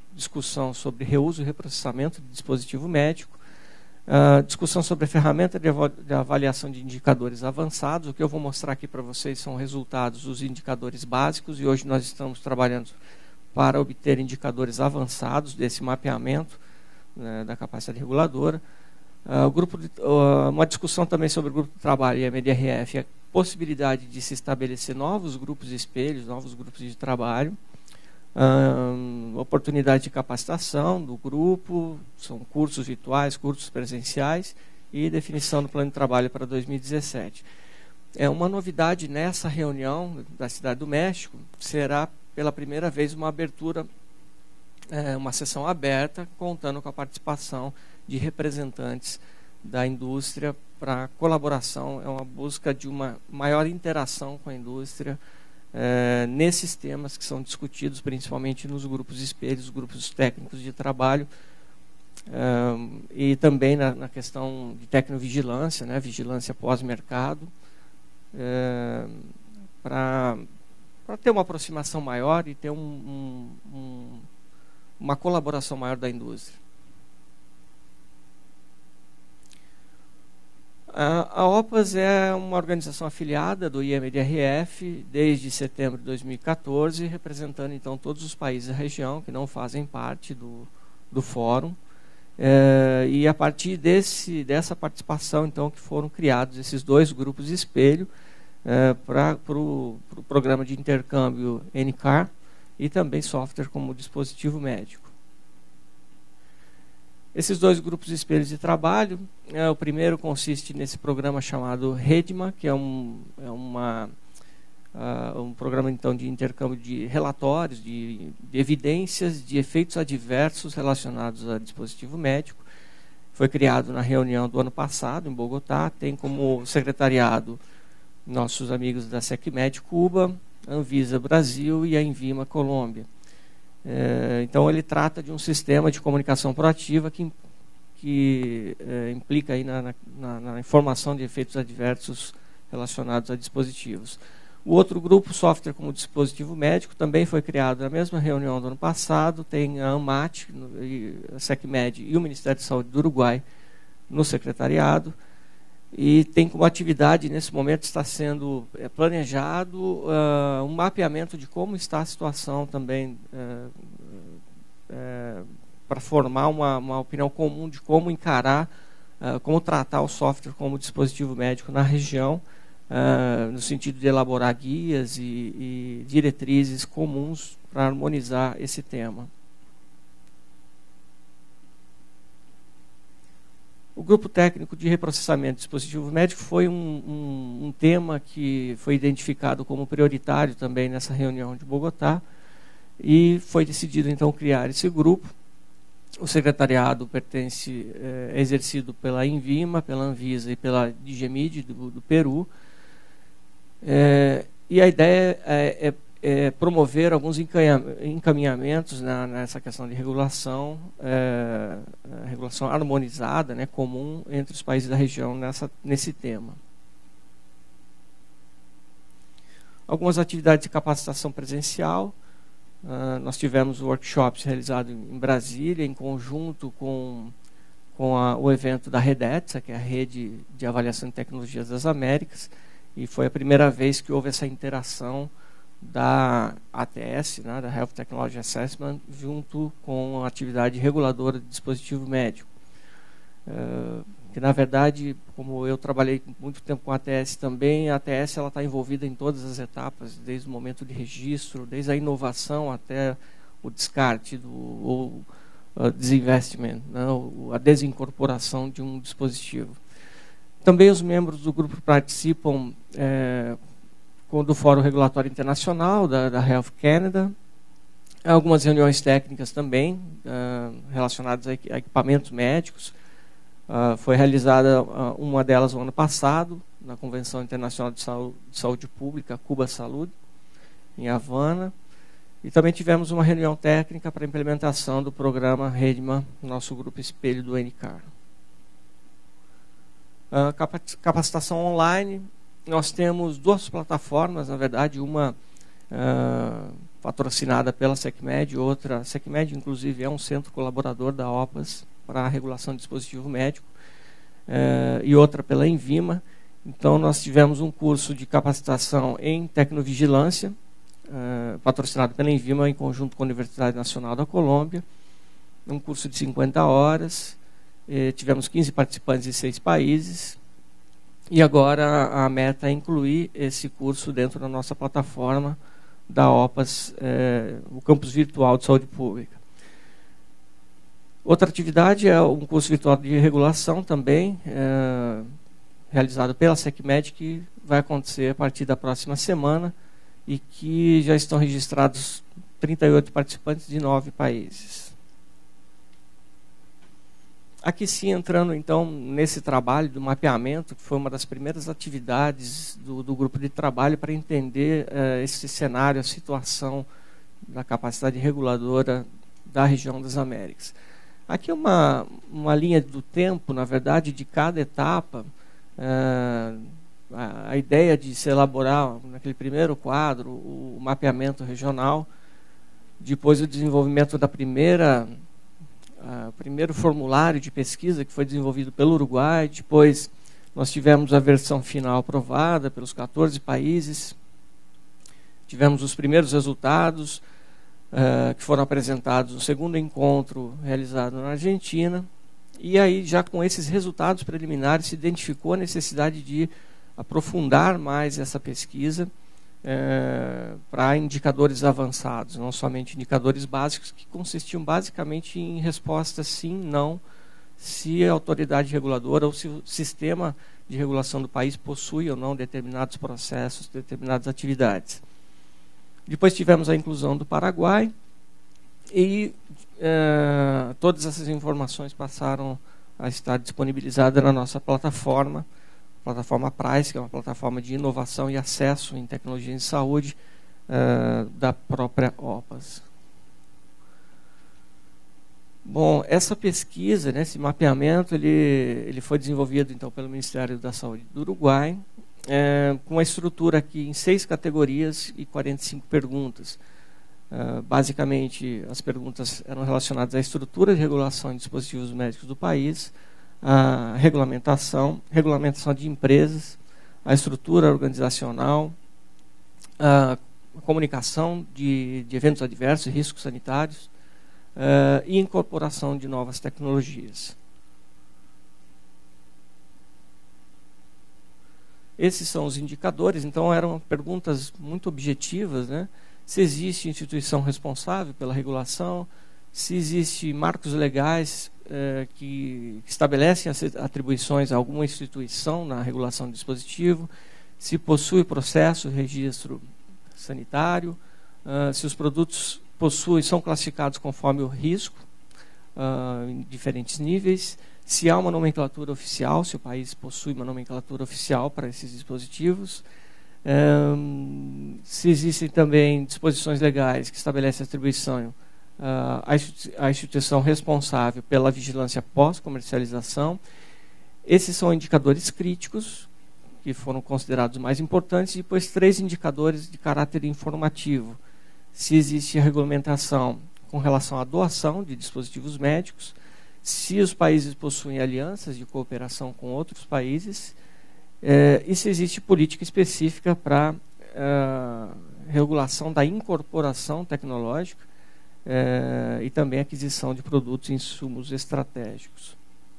Speaker 3: discussão sobre reuso e reprocessamento de dispositivo médico, discussão sobre a ferramenta de avaliação de indicadores avançados. O que eu vou mostrar aqui para vocês são resultados dos indicadores básicos, e hoje nós estamos trabalhando para obter indicadores avançados desse mapeamento, né, da capacidade reguladora. Uma discussão também sobre o grupo de trabalho e a MDRF, a possibilidade de se estabelecer novos grupos de espelhos, novos grupos de trabalho, oportunidade de capacitação do grupo, são cursos virtuais, cursos presenciais, e definição do plano de trabalho para 2017. Uma novidade nessa reunião da Cidade do México será pela primeira vez uma abertura, uma sessão aberta, contando com a participação de representantes da indústria para colaboração. É uma busca de uma maior interação com a indústria nesses temas que são discutidos principalmente nos grupos espelhos, grupos técnicos de trabalho, e também na questão de tecnovigilância, né, vigilância pós-mercado, para ter uma aproximação maior e ter uma colaboração maior da indústria. A OPAS é uma organização afiliada do IMDRF desde setembro de 2014, representando então todos os países da região que não fazem parte do fórum. E a partir dessa participação, então, que foram criados esses dois grupos de espelho para o programa de intercâmbio NCAR e também software como dispositivo médico. Esses dois grupos de espelhos de trabalho, o primeiro consiste nesse programa chamado REDMA, que é um programa então de intercâmbio de relatórios, de evidências de efeitos adversos relacionados a dispositivo médico. Foi criado na reunião do ano passado, em Bogotá, tem como secretariado nossos amigos da SecMed Cuba, Anvisa Brasil e a Envima Colômbia. Então ele trata de um sistema de comunicação proativa que implica aí na informação de efeitos adversos relacionados a dispositivos. O outro grupo, software como dispositivo médico, também foi criado na mesma reunião do ano passado, tem a ANMAT, a SecMed e o Ministério da Saúde do Uruguai no secretariado, e tem como atividade, nesse momento, está sendo planejado um mapeamento de como está a situação também, para formar uma opinião comum de como encarar, como tratar o software como dispositivo médico na região, no sentido de elaborar guias e diretrizes comuns para harmonizar esse tema. O grupo técnico de reprocessamento de dispositivo médico foi um tema que foi identificado como prioritário também nessa reunião de Bogotá, e foi decidido então criar esse grupo. O secretariado é exercido pela Envima, pela Anvisa e pela DGMID do Peru, e a ideia é promover alguns encaminhamentos nessa questão de regulação, regulação harmonizada, né, comum entre os países da região nesse tema. Algumas atividades de capacitação presencial. Nós tivemos workshops realizados em Brasília, em conjunto com o evento da REDETSA, que é a Rede de Avaliação de Tecnologias das Américas, e foi a primeira vez que houve essa interação da ATS, né, da Health Technology Assessment, junto com a atividade reguladora de dispositivo médico. Que, na verdade, como eu trabalhei muito tempo com a ATS também, a ATS está envolvida em todas as etapas, desde o momento de registro, desde a inovação até o descarte ou disinvestment, né, a desincorporação de um dispositivo. Também os membros do grupo participam do Fórum Regulatório Internacional, da Health Canada, algumas reuniões técnicas também, relacionadas a equipamentos médicos. Foi realizada uma delas no ano passado, na Convenção Internacional de Saúde Pública, Cuba Salud, em Havana. E também tivemos uma reunião técnica para a implementação do programa REDMA, nosso grupo espelho do NCAR. Capacitação online. Nós temos duas plataformas, na verdade, uma patrocinada pela SecMed, outra, a SecMed inclusive é um centro colaborador da OPAS para a regulação de dispositivo médico, e outra pela Envima. Então nós tivemos um curso de capacitação em tecnovigilância, patrocinado pela Envima em conjunto com a Universidade Nacional da Colômbia, um curso de 50 horas, tivemos 15 participantes de 6 países, e agora a meta é incluir esse curso dentro da nossa plataforma da OPAS, o Campus Virtual de Saúde Pública. Outra atividade é um curso virtual de regulação também, realizado pela SecMed, que vai acontecer a partir da próxima semana e que já estão registrados 38 participantes de 9 países. Aqui sim, entrando então nesse trabalho do mapeamento, que foi uma das primeiras atividades do grupo de trabalho para entender esse cenário, a situação da capacidade reguladora da região das Américas. Aqui uma linha do tempo, na verdade, de cada etapa. A ideia de se elaborar, naquele primeiro quadro, o mapeamento regional, depois o desenvolvimento da primeiro formulário de pesquisa que foi desenvolvido pelo Uruguai, depois nós tivemos a versão final aprovada pelos 14 países, tivemos os primeiros resultados que foram apresentados no segundo encontro realizado na Argentina, e aí já com esses resultados preliminares se identificou a necessidade de aprofundar mais essa pesquisa para indicadores avançados, não somente indicadores básicos, que consistiam basicamente em respostas sim, não, se a autoridade reguladora ou se o sistema de regulação do país possui ou não determinados processos, determinadas atividades. Depois tivemos a inclusão do Paraguai e todas essas informações passaram a estar disponibilizadas na nossa plataforma, plataforma Price, que é uma plataforma de inovação e acesso em tecnologia de saúde da própria OPAS. Bom, essa pesquisa, né, esse mapeamento, ele foi desenvolvido então pelo Ministério da Saúde do Uruguai, com a estrutura aqui em 6 categorias e 45 perguntas. Basicamente, as perguntas eram relacionadas à estrutura de regulação de dispositivos médicos do país, a regulamentação de empresas, a estrutura organizacional, a comunicação de eventos adversos e riscos sanitários, e incorporação de novas tecnologias. Esses são os indicadores, então eram perguntas muito objetivas, né? Se existe instituição responsável pela regulação, se existe marcos legais que estabelecem as atribuições a alguma instituição na regulação do dispositivo, se possui processo, registro sanitário, se os produtos são classificados conforme o risco, em diferentes níveis, se há uma nomenclatura oficial, se o país possui uma nomenclatura oficial para esses dispositivos, se existem também disposições legais que estabelecem a atribuição à instituição responsável pela vigilância pós-comercialização. Esses são indicadores críticos, que foram considerados mais importantes, e depois 3 indicadores de caráter informativo. Se existe a regulamentação com relação à doação de dispositivos médicos, se os países possuem alianças de cooperação com outros países, e se existe política específica para regulação da incorporação tecnológica e também aquisição de produtos e insumos estratégicos.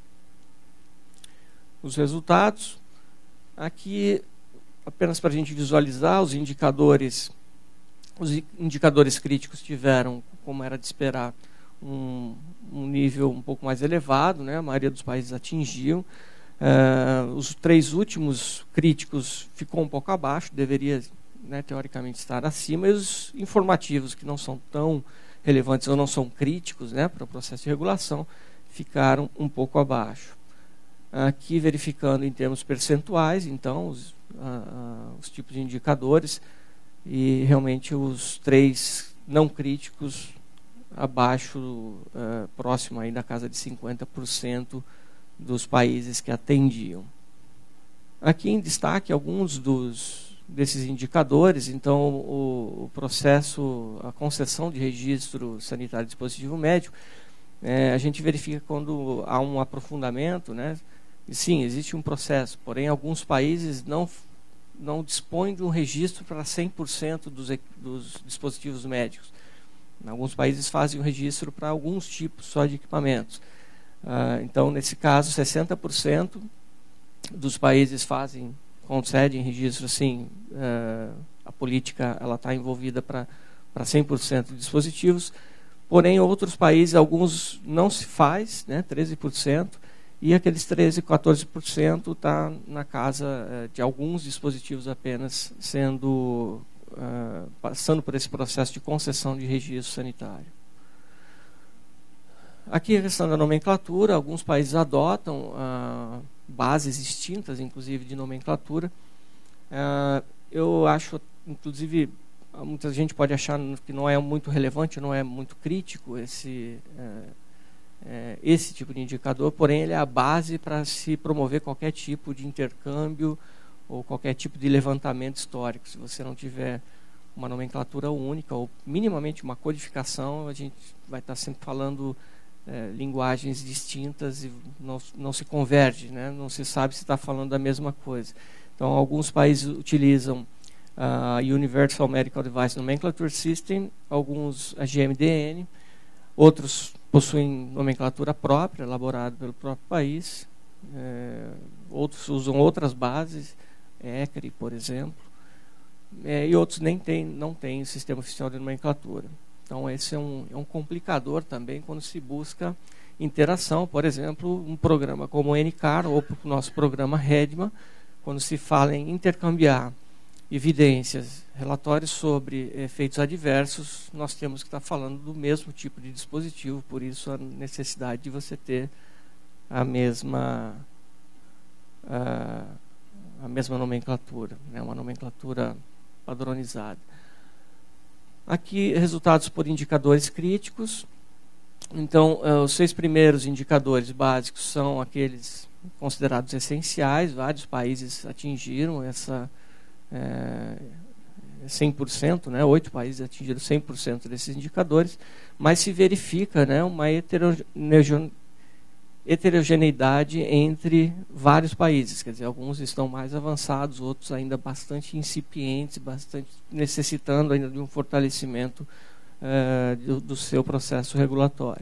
Speaker 3: Os resultados, aqui apenas para a gente visualizar os indicadores críticos tiveram, como era de esperar, um nível um pouco mais elevado, né? A maioria dos países atingiu. Os 3 últimos críticos ficou um pouco abaixo, deveria, né, teoricamente estar acima, e os informativos, que não são tão relevantes ou não são críticos, né, para o processo de regulação, ficaram um pouco abaixo. Aqui verificando em termos percentuais, então, os tipos de indicadores, e realmente os 3 não críticos abaixo, próximo aí da casa de 50% dos países que atendiam. Aqui em destaque alguns dos desses indicadores. Então, o processo, a concessão de registro sanitário de dispositivo médico, a gente verifica quando há um aprofundamento, né? E, sim, existe um processo, porém alguns países não dispõem de um registro para 100% dos dispositivos médicos. Em alguns países fazem um registro para alguns tipos só de equipamentos. Então, nesse caso, 60% dos países concedem registro, assim, a política está envolvida para 100% de dispositivos, porém, outros países, alguns não se faz, né, 13%, e aqueles 13%, 14% está na casa de alguns dispositivos apenas passando por esse processo de concessão de registro sanitário. Aqui a questão da nomenclatura, alguns países adotam bases distintas, inclusive, de nomenclatura. Eu acho, inclusive, muita gente pode achar que não é muito relevante, não é muito crítico esse tipo de indicador, porém ele é a base para se promover qualquer tipo de intercâmbio ou qualquer tipo de levantamento histórico. Se você não tiver uma nomenclatura única ou minimamente uma codificação, a gente vai estar sempre falando linguagens distintas e não se converge, né? Não se sabe se está falando da mesma coisa. Então, alguns países utilizam a Universal Medical Device Nomenclature System, alguns a GMDN, outros possuem nomenclatura própria, elaborada pelo próprio país, outros usam outras bases, ECRI, por exemplo, e outros não têm sistema oficial de nomenclatura. Então, esse é um complicador também quando se busca interação. Por exemplo, um programa como o NCAR, ou o nosso programa REDMA, quando se fala em intercambiar evidências, relatórios sobre efeitos adversos, nós temos que estar falando do mesmo tipo de dispositivo, por isso a necessidade de você ter a mesma nomenclatura, né, uma nomenclatura padronizada. Aqui, resultados por indicadores críticos. Então, os 6 primeiros indicadores básicos são aqueles considerados essenciais. Vários países atingiram essa 100%, né? 8 países atingiram 100% desses indicadores, mas se verifica, né, uma heterogeneidade entre vários países. Quer dizer, alguns estão mais avançados, outros ainda bastante incipientes, bastante necessitando ainda de um fortalecimento do seu processo regulatório.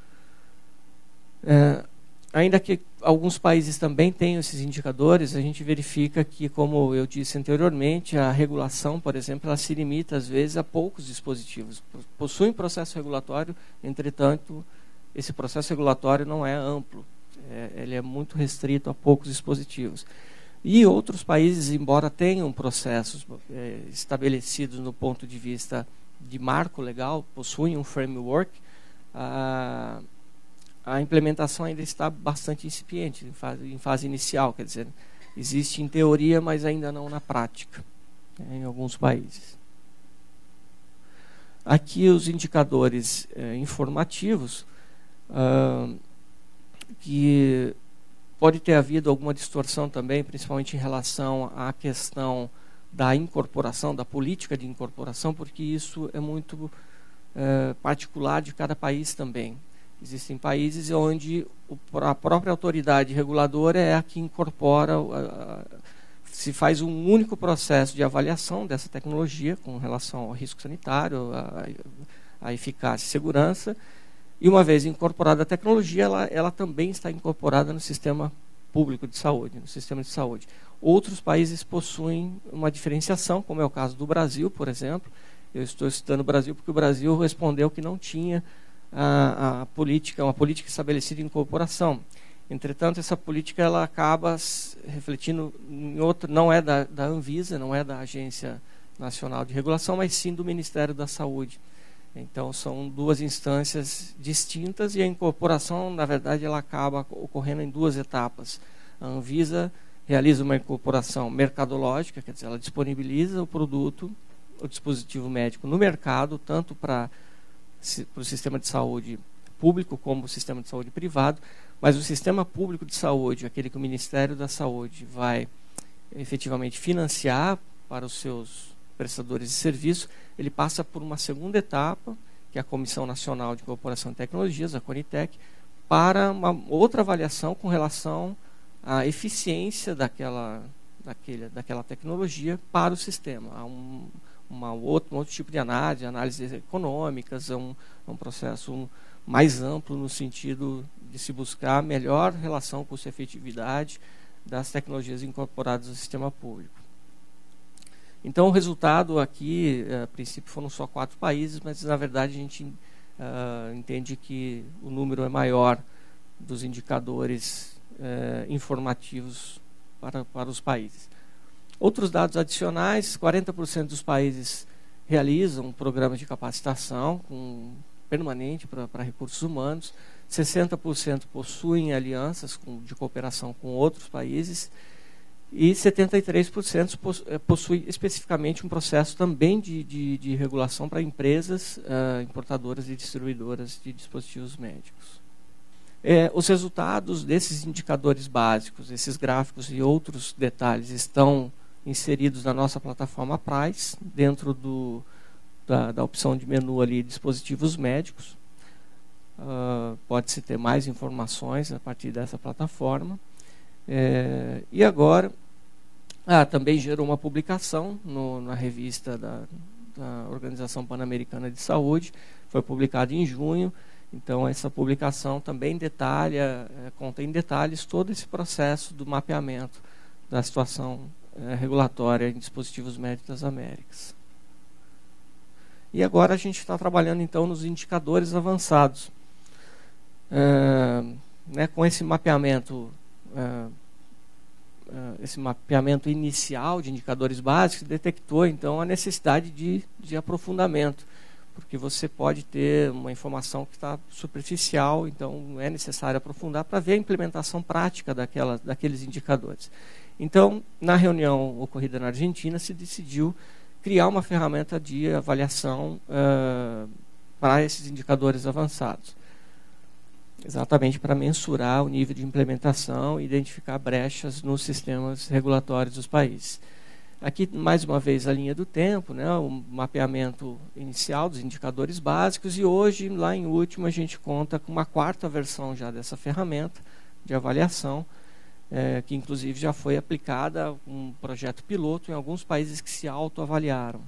Speaker 3: Ainda que alguns países também tenham esses indicadores, a gente verifica que, como eu disse anteriormente, a regulação, por exemplo, ela se limita às vezes a poucos dispositivos. Possuem processo regulatório, entretanto, esse processo regulatório não é amplo, ele é muito restrito a poucos dispositivos. E outros países, embora tenham processos estabelecidos no ponto de vista de marco legal, possuem um framework, a implementação ainda está bastante incipiente, em fase inicial, quer dizer, existe em teoria, mas ainda não na prática, em alguns países. Aqui os indicadores informativos, que pode ter havido alguma distorção também, principalmente em relação à questão da incorporação, da política de incorporação, porque isso é muito particular de cada país também. Existem países onde a própria autoridade reguladora é a que incorpora, se faz um único processo de avaliação dessa tecnologia com relação ao risco sanitário, à eficácia e segurança, e uma vez incorporada a tecnologia, ela também está incorporada no sistema público de saúde, no sistema de saúde. Outros países possuem uma diferenciação, como é o caso do Brasil, por exemplo. Eu estou citando o Brasil porque o Brasil respondeu que não tinha uma política estabelecida em incorporação. Entretanto, essa política ela acaba refletindo em outro, não é da Anvisa, não é da Agência Nacional de Regulação, mas sim do Ministério da Saúde. Então, são duas instâncias distintas e a incorporação, na verdade, ela acaba ocorrendo em 2 etapas. A Anvisa realiza uma incorporação mercadológica, quer dizer, ela disponibiliza o produto, o dispositivo médico no mercado, tanto para o sistema de saúde público como o sistema de saúde privado, mas o sistema público de saúde, aquele que o Ministério da Saúde vai efetivamente financiar para os seus prestadores de serviço, ele passa por uma segunda etapa, que é a Comissão Nacional de Incorporação de Tecnologias, a CONITEC, para uma outra avaliação com relação à eficiência daquela tecnologia para o sistema. Há um outro tipo de análises econômicas, é um processo mais amplo no sentido de se buscar a melhor relação custo-efetividade das tecnologias incorporadas ao sistema público. Então, o resultado aqui, a princípio, foram só 4 países, mas, na verdade, a gente entende que o número é maior dos indicadores informativos para os países. Outros dados adicionais, 40% dos países realizam programas de capacitação permanente para recursos humanos, 60% possuem alianças de cooperação com outros países e 73% possuem especificamente um processo também de regulação para empresas importadoras e distribuidoras de dispositivos médicos. Os resultados desses indicadores básicos, esses gráficos e outros detalhes estão inseridos na nossa plataforma Price, dentro da opção de menu ali, dispositivos médicos. Pode-se ter mais informações a partir dessa plataforma. E agora, também gerou uma publicação na revista da Organização Pan-Americana de Saúde, foi publicada em junho. Então, essa publicação também contém detalhes todo esse processo do mapeamento da situação regulatória em dispositivos médicos das Américas. E agora a gente está trabalhando, então, nos indicadores avançados. Com esse mapeamento inicial de indicadores básicos, detectou, então, a necessidade de aprofundamento, porque você pode ter uma informação que está superficial, então é necessário aprofundar para ver a implementação prática daqueles indicadores. Então, na reunião ocorrida na Argentina, se decidiu criar uma ferramenta de avaliação para esses indicadores avançados, exatamente para mensurar o nível de implementação e identificar brechas nos sistemas regulatórios dos países. Aqui, mais uma vez, a linha do tempo, o mapeamento inicial dos indicadores básicos, e hoje, lá em último, a gente conta com uma 4ª versão já dessa ferramenta de avaliação, que inclusive já foi aplicada um projeto piloto em alguns países que se autoavaliaram.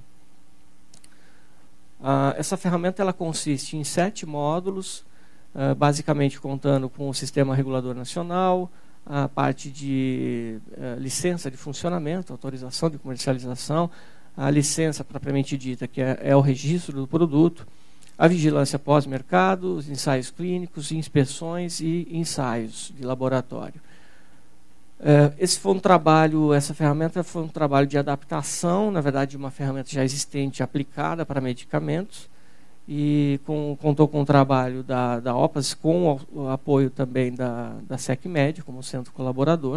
Speaker 3: Essa ferramenta ela consiste em 7 módulos, basicamente contando com o Sistema Regulador Nacional, a parte de licença de funcionamento, autorização de comercialização, a licença propriamente dita, que é o registro do produto, a vigilância pós-mercado, os ensaios clínicos, inspeções e ensaios de laboratório. Essa ferramenta foi um trabalho de adaptação, na verdade, de uma ferramenta já existente aplicada para medicamentos, e contou com o trabalho da OPAS, com o apoio também da SecMed, como centro colaborador,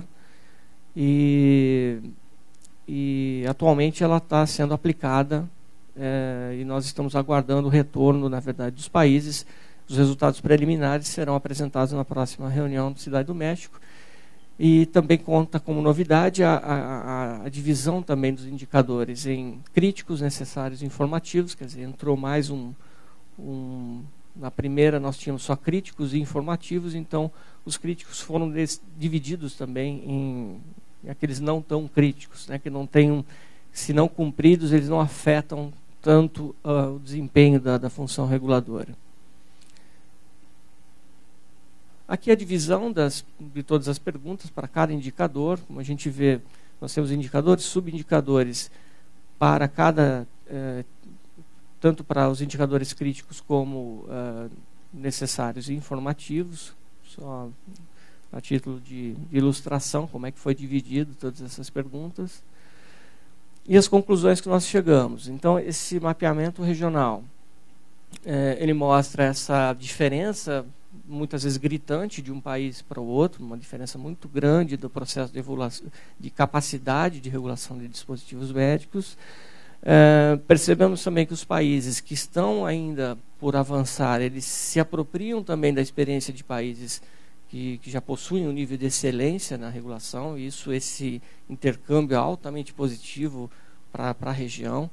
Speaker 3: e atualmente ela está sendo aplicada, e nós estamos aguardando o retorno, na verdade, dos países. Os resultados preliminares serão apresentados na próxima reunião da Cidade do México, e também conta como novidade a divisão também dos indicadores em críticos, necessários e informativos, quer dizer, entrou mais na primeira nós tínhamos só críticos e informativos, então os críticos foram divididos também em aqueles não tão críticos, que não têm, se não cumpridos, eles não afetam tanto o desempenho da função reguladora. Aqui a divisão de todas as perguntas para cada indicador. Como a gente vê, nós temos indicadores, subindicadores para cada tanto para os indicadores críticos como necessários e informativos, só a título de ilustração, como é que foi dividido todas essas perguntas. E as conclusões que nós chegamos. Então, esse mapeamento regional, ele mostra essa diferença, muitas vezes gritante, de um país para o outro, uma diferença muito grande do processo de capacidade de regulação de dispositivos médicos. Percebemos também que os países que estão ainda por avançar, eles se apropriam também da experiência de países que já possuem um nível de excelência na regulação, e esse intercâmbio é altamente positivo para a região,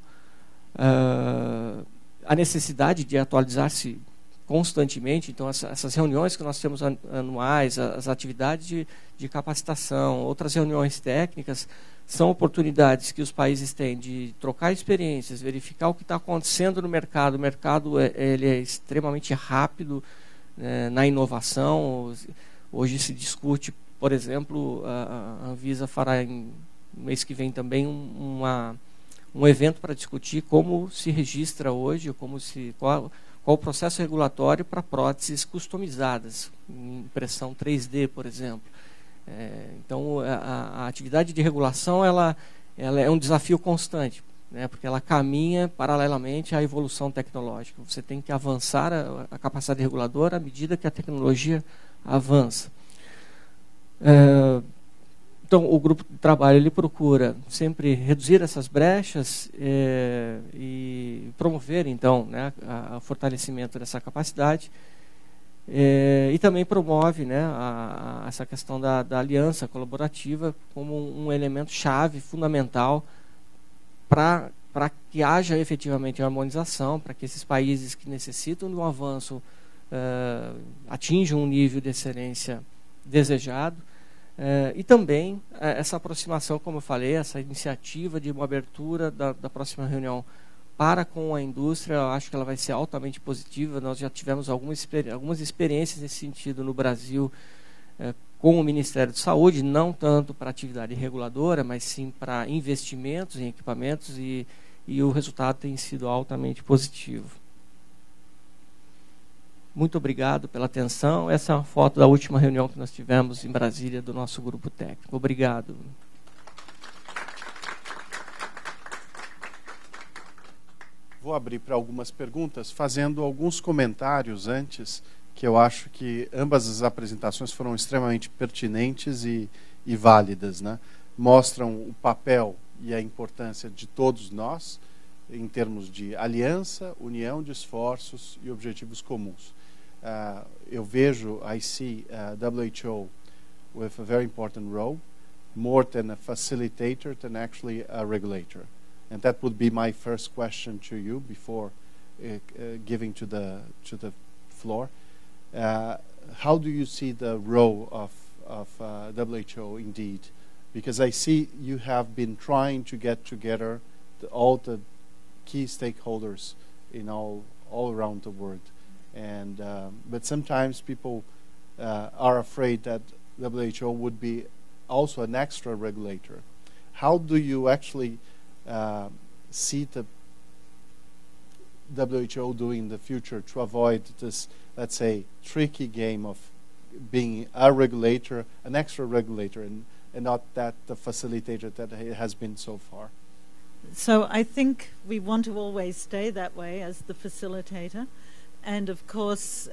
Speaker 3: a necessidade de atualizar-se constantemente. Então, essas reuniões que nós temos anuais, as atividades de capacitação, outras reuniões técnicas, são oportunidades que os países têm de trocar experiências, verificar o que está acontecendo no mercado. O mercado ele é extremamente rápido na inovação. Hoje se discute, por exemplo, a Anvisa fará no mês que vem também um evento para discutir como se registra hoje, qual o processo regulatório para próteses customizadas, em impressão 3D, por exemplo. Então, a atividade de regulação ela é um desafio constante, né, porque ela caminha paralelamente à evolução tecnológica. Você tem que avançar a capacidade reguladora à medida que a tecnologia avança. Então, o grupo de trabalho ele procura sempre reduzir essas brechas e promover, então, né, o fortalecimento dessa capacidade. E também promove, né, essa questão da aliança colaborativa como um elemento chave, fundamental, para que haja efetivamente a harmonização, para que esses países que necessitam de um avanço atinjam um nível de excelência desejado. E também essa aproximação, como eu falei, essa iniciativa de uma abertura da próxima reunião para com a indústria, eu acho que ela vai ser altamente positiva. Nós já tivemos algumas experiências nesse sentido no Brasil com o Ministério da Saúde, não tanto para atividade reguladora, mas sim para investimentos em equipamentos, e o resultado tem sido altamente positivo. Muito obrigado pela atenção. Essa é uma foto da última reunião que nós tivemos em Brasília do nosso grupo técnico. Obrigado.
Speaker 1: Vou abrir para algumas perguntas, fazendo alguns comentários antes, que eu acho que ambas as apresentações foram extremamente pertinentes e válidas, né? Mostram o papel e a importância de todos nós, em termos de aliança, união de esforços e objetivos comuns. Eu vejo, I see WHO with a very important role, more than a facilitator than actually a regulator. And that would be my first question to you before giving to the floor. How do you see the role of WHO indeed? Because I see you have been trying to get together all the key stakeholders in all around the world, and but sometimes people are afraid that WHO would be also an extra regulator. How do you actually see the WHO doing in the future to avoid this, let's say, tricky game of being a regulator, an extra regulator, and not that the facilitator that it has been so far?
Speaker 2: So I think we want to always stay that way as the facilitator, and of course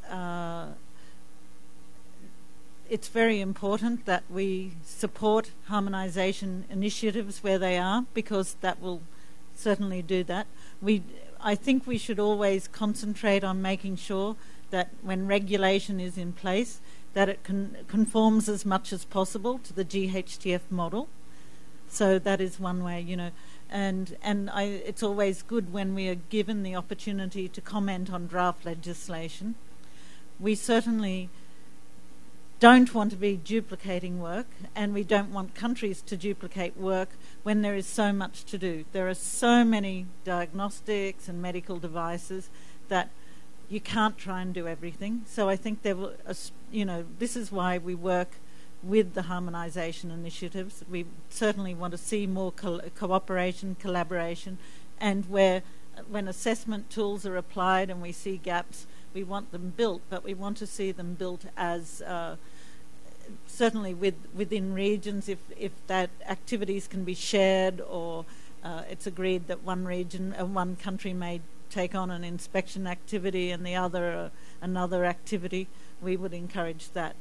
Speaker 2: it's very important that we support harmonization initiatives where they are, because that will certainly do that. I think we should always concentrate on making sure that when regulation is in place, that it conforms as much as possible to the GHTF model. So that is one way, you know. And it's always good when we are given the opportunity to comment on draft legislation. We certainly don't want to be duplicating work, and we don't want countries to duplicate work when there is so much to do. There are so many diagnostics and medical devices that you can't try and do everything. So I think there will, you know, this is why we work with the harmonisation initiatives. We certainly want to see more cooperation, collaboration, and when assessment tools are applied and we see gaps, we want them built, but we want to see them built as certainly within regions, if that activities can be shared, or it's agreed that one region, one country may take on an inspection activity and the other another activity, we would encourage that.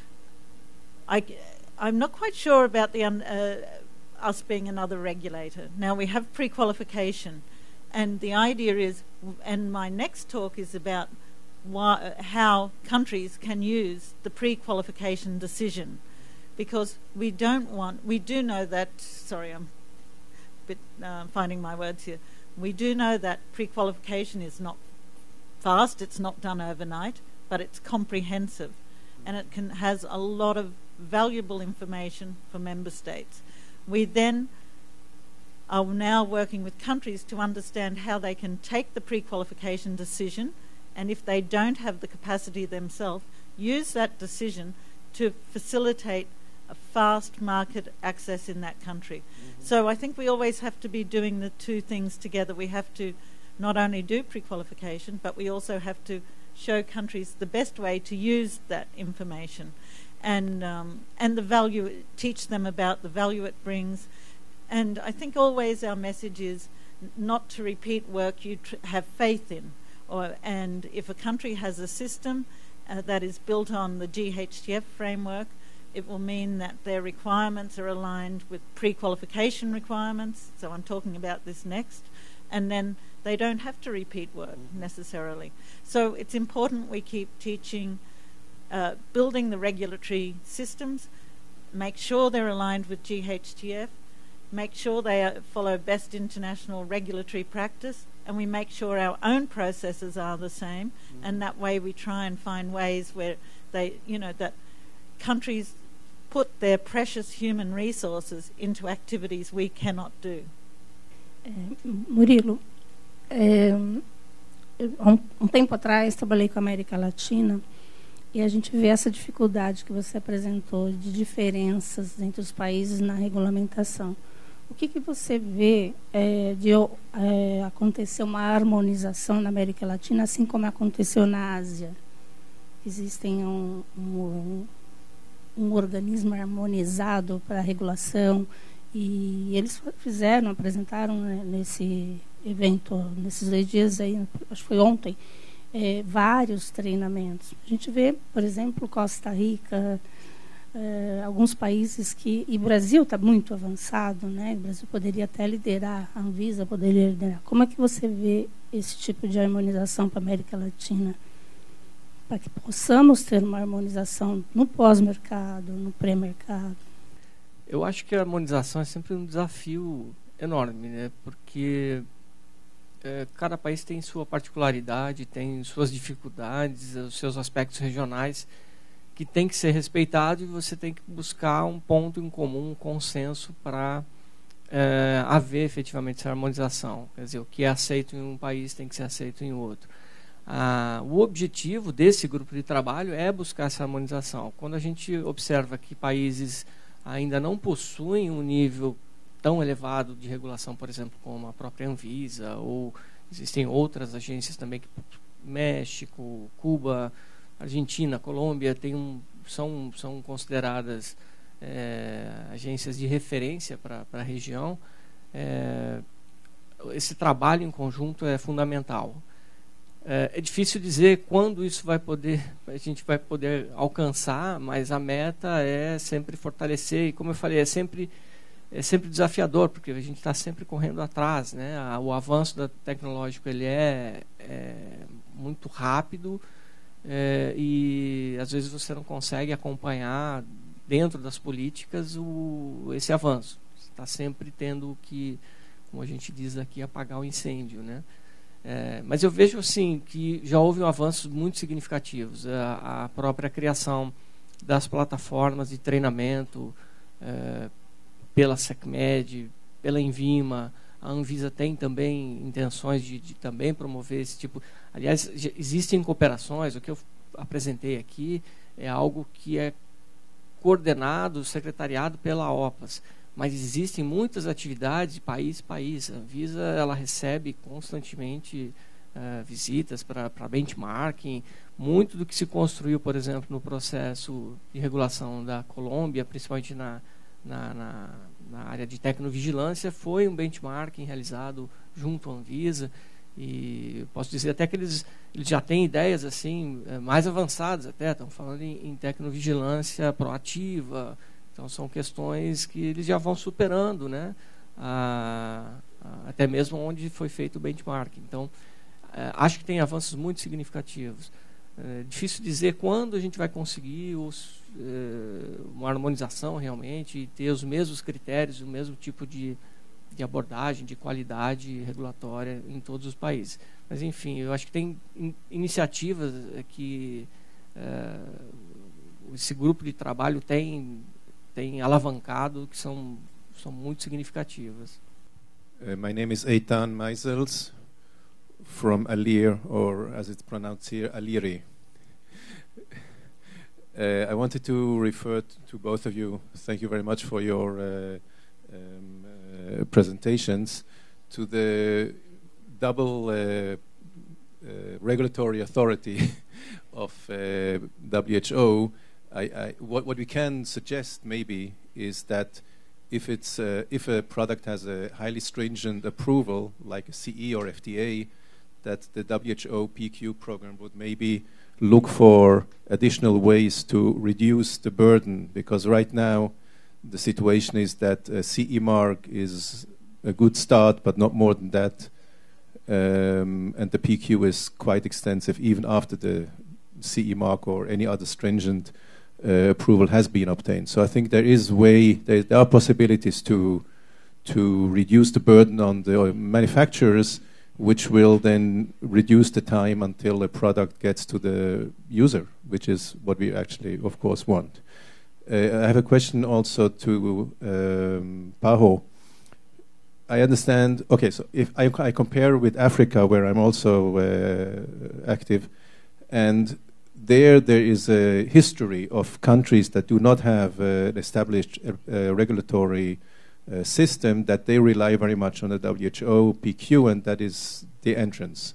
Speaker 2: I'm not quite sure about the us being another regulator. Now we have pre-qualification, and the idea is, and my next talk is about how countries can use the pre-qualification decision, because we do know that, sorry, bit finding my words here. We do know that pre-qualification is not fast, it's not done overnight, but it's comprehensive, and it has a lot of valuable information for member states. We then are now working with countries to understand how they can take the pre-qualification decision, and if they don't have the capacity themselves, use that decision to facilitate a fast market access in that country. So I think we always have to be doing the two things together. We have to not only do pre-qualification, but we also have to show countries the best way to use that information, and the value, teach them about the value it brings. And I think always our message is not to repeat work you have faith in. And if a country has a system that is built on the GHTF framework, it will mean that their requirements are aligned with pre-qualification requirements. So I'm talking about this next. And then they don't have to repeat work necessarily. So it's important we keep teaching, building the regulatory systems, make sure they're aligned with GHTF, make sure they follow best international regulatory practice, and we make sure our own processes are the same, and that way we try and find ways where they, that countries put their precious human resources into activities we cannot do.
Speaker 4: Murilo, um tempo atrás trabalhei com a América Latina e a gente vê essa dificuldade que você apresentou de diferenças entre os países na regulamentação. O que você vê de acontecer uma harmonização na América Latina, assim como aconteceu na Ásia? Existem um organismo harmonizado para a regulação, e eles apresentaram, né, nesse evento, nesses 2 dias aí, acho que foi ontem, vários treinamentos. A gente vê, por exemplo, Costa Rica, alguns países e o Brasil está muito avançado, né? O Brasil poderia até liderar, a Anvisa poderia liderar. Como é que você vê esse tipo de harmonização para a América Latina, para que possamos ter uma harmonização no pós-mercado, no pré-mercado?
Speaker 3: Eu acho que a harmonização é sempre um desafio enorme, né? Porque cada país tem sua particularidade, tem suas dificuldades, os seus aspectos regionais que tem que ser respeitado, e você tem que buscar um ponto em comum, um consenso para haver efetivamente essa harmonização. Quer dizer, o que é aceito em um país tem que ser aceito em outro. O objetivo desse grupo de trabalho é buscar essa harmonização. Quando a gente observa que países ainda não possuem um nível tão elevado de regulação, por exemplo, como a própria Anvisa, ou existem outras agências também, que México, Cuba, Argentina, Colômbia, são consideradas agências de referência para a região. Esse trabalho em conjunto é fundamental. É difícil dizer quando isso a gente vai poder alcançar, mas a meta é sempre fortalecer, e como eu falei, é sempre desafiador, porque a gente está sempre correndo atrás, né? O avanço tecnológico ele é muito rápido, e às vezes você não consegue acompanhar dentro das políticas esse avanço. Você está sempre tendo que, como a gente diz aqui, apagar o incêndio, né? Mas eu vejo assim que já houve avanços muito significativos. A própria criação das plataformas de treinamento pela SECMED, pela Envima, a Anvisa tem também intenções de também promover esse tipo. Aliás, existem cooperações. O que eu apresentei aqui é algo que é coordenado, secretariado pela OPAS. Mas existem muitas atividades de país a país. A Anvisa ela recebe constantemente visitas para benchmarking. Muito do que se construiu, por exemplo, no processo de regulação da Colômbia, principalmente na área de tecnovigilância, foi um benchmarking realizado junto à Anvisa. E posso dizer até que eles já têm ideias assim mais avançadas, até estão falando em tecnovigilância proativa. Então são questões que eles já vão superando, né? Até mesmo onde foi feito o benchmarking. Então acho que tem avanços muito significativos. É difícil dizer quando a gente vai conseguir uma harmonização realmente, e ter os mesmos critérios, o mesmo tipo de abordagem, de qualidade regulatória em todos os países. Mas, enfim, eu acho que tem iniciativas que esse grupo de trabalho tem alavancado, que são muito significativas.
Speaker 5: My name is Eitan Meisels, from Alir, or as it's pronounced here, Aliri. I wanted to refer to both of you. Thank you very much for your presentations. To the double regulatory authority of WHO. What we can suggest maybe is that if a product has a highly stringent approval, like a CE or FDA, that the WHO PQ program would maybe look for additional ways to reduce the burden, because right now the situation is that a CE mark is a good start, but not more than that, and the PQ is quite extensive even after the CE mark or any other stringent approval has been obtained. So I think there are possibilities to reduce the burden on the manufacturers, which will then reduce the time until a product gets to the user, which is what we actually, of course, want. I have a question also to Paho. I understand, okay, so if I compare with Africa, where I'm also active, and there is a history of countries that do not have an established regulatory system, that they rely very much on the WHO PQ, and that is the entrance.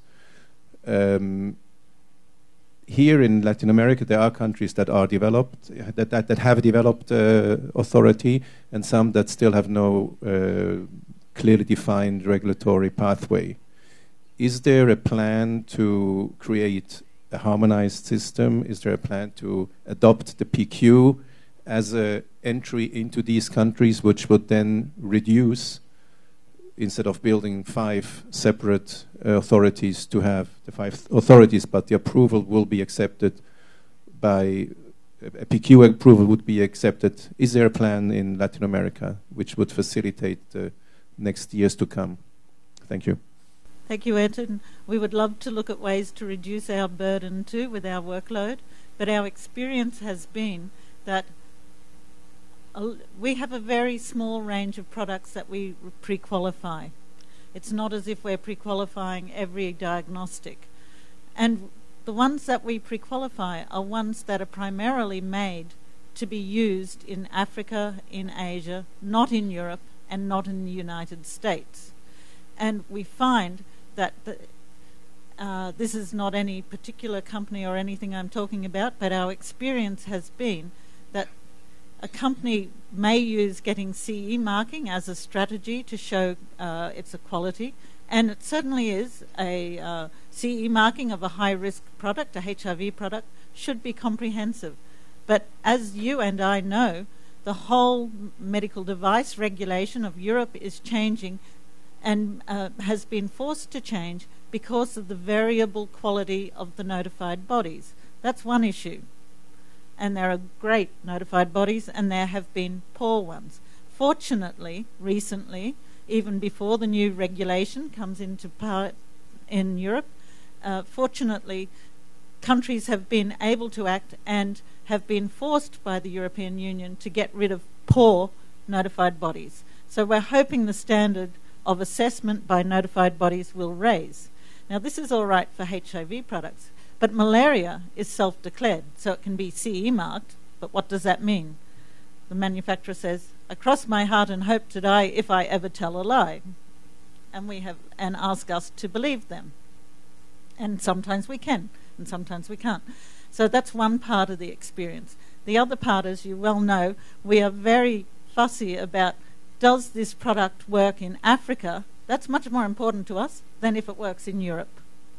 Speaker 5: Here in Latin America, there are countries that are developed, that have a developed authority, and some that still have no clearly defined regulatory pathway. Is there a plan to create a harmonized system? Is there a plan to adopt the PQ as an entry into these countries, which would then reduce, instead of building 5 separate authorities, to have the 5 authorities, but the approval will be accepted by, a PQ approval would be accepted. Is there a plan in Latin America which would facilitate the next years to come? Thank you.
Speaker 2: Thank you, Anton. We would love to look at ways to reduce our burden too with our workload, but our experience has been that we have a very small range of products that we pre-qualify. It's not as if we're pre-qualifying every diagnostic. And the ones that we pre-qualify are ones that are primarily made to be used in Africa, in Asia, not in Europe, and not in the United States. And we find that this is not any particular company or anything I'm talking about, but our experience has been that a company may use getting CE marking as a strategy to show its quality, and it certainly is a CE marking of a high-risk product, a HIV product, should be comprehensive. But as you and I know, the whole medical device regulation of Europe is changing and has been forced to change because of the variable quality of the notified bodies. That's one issue. And there are great notified bodies, and there have been poor ones. Fortunately, recently, even before the new regulation comes into part in Europe, fortunately, countries have been able to act and have been forced by the European Union to get rid of poor notified bodies. So we're hoping the standard of assessment by notified bodies will raise. Now, this is all right for HIV products, but malaria is self-declared, so it can be CE marked, but what does that mean? The manufacturer says, I cross my heart and hope to die if I ever tell a lie. And ask us to believe them. And sometimes we can, and sometimes we can't. So that's one part of the experience. The other part, as you well know, we are very fussy about, does this product work in Africa? That's much more important to us than if it works in Europe.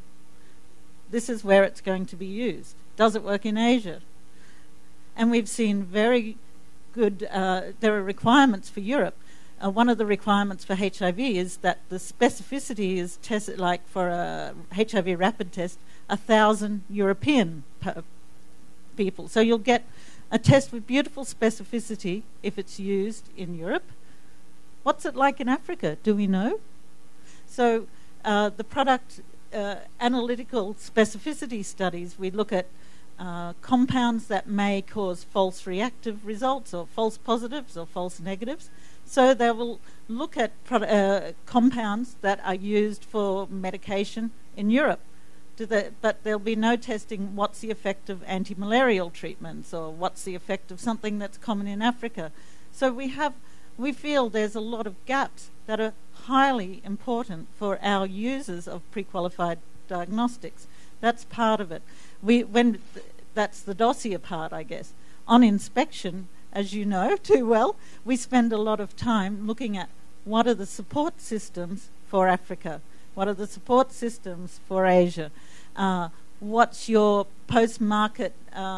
Speaker 2: This is where it's going to be used. Does it work in Asia? And we've seen very good, there are requirements for Europe. One of the requirements for HIV is that the specificity is tested, like for a HIV rapid test, 1,000 European people. So you'll get a test with beautiful specificity if it's used in Europe, What's it like in Africa? Do we know? So the product analytical specificity studies, we look at compounds that may cause false reactive results or false positives or false negatives. So they will look at compounds that are used for medication in Europe. But there'll be no testing what's the effect of anti-malarial treatments or what's the effect of something that's common in Africa. So we feel there's a lot of gaps that are highly important for our users of pre-qualified diagnostics. That's part of it. That's the dossier part, I guess. On inspection, as you know too well, we spend a lot of time looking at what are the support systems for Africa, what are the support systems for Asia, what's your post-market,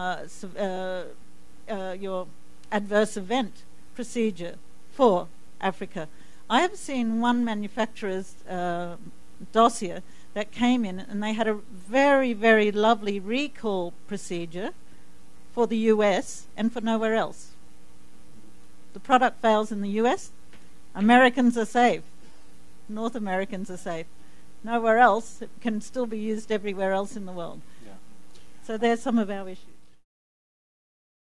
Speaker 2: your adverse event procedure for Africa. I have seen one manufacturer's dossier that came in and they had a very, very lovely recall procedure for the US and for nowhere else. The product fails in the US, Americans are safe, North Americans are safe. Nowhere else, it can still be used everywhere else in the world. Yeah. So there's some of our issues.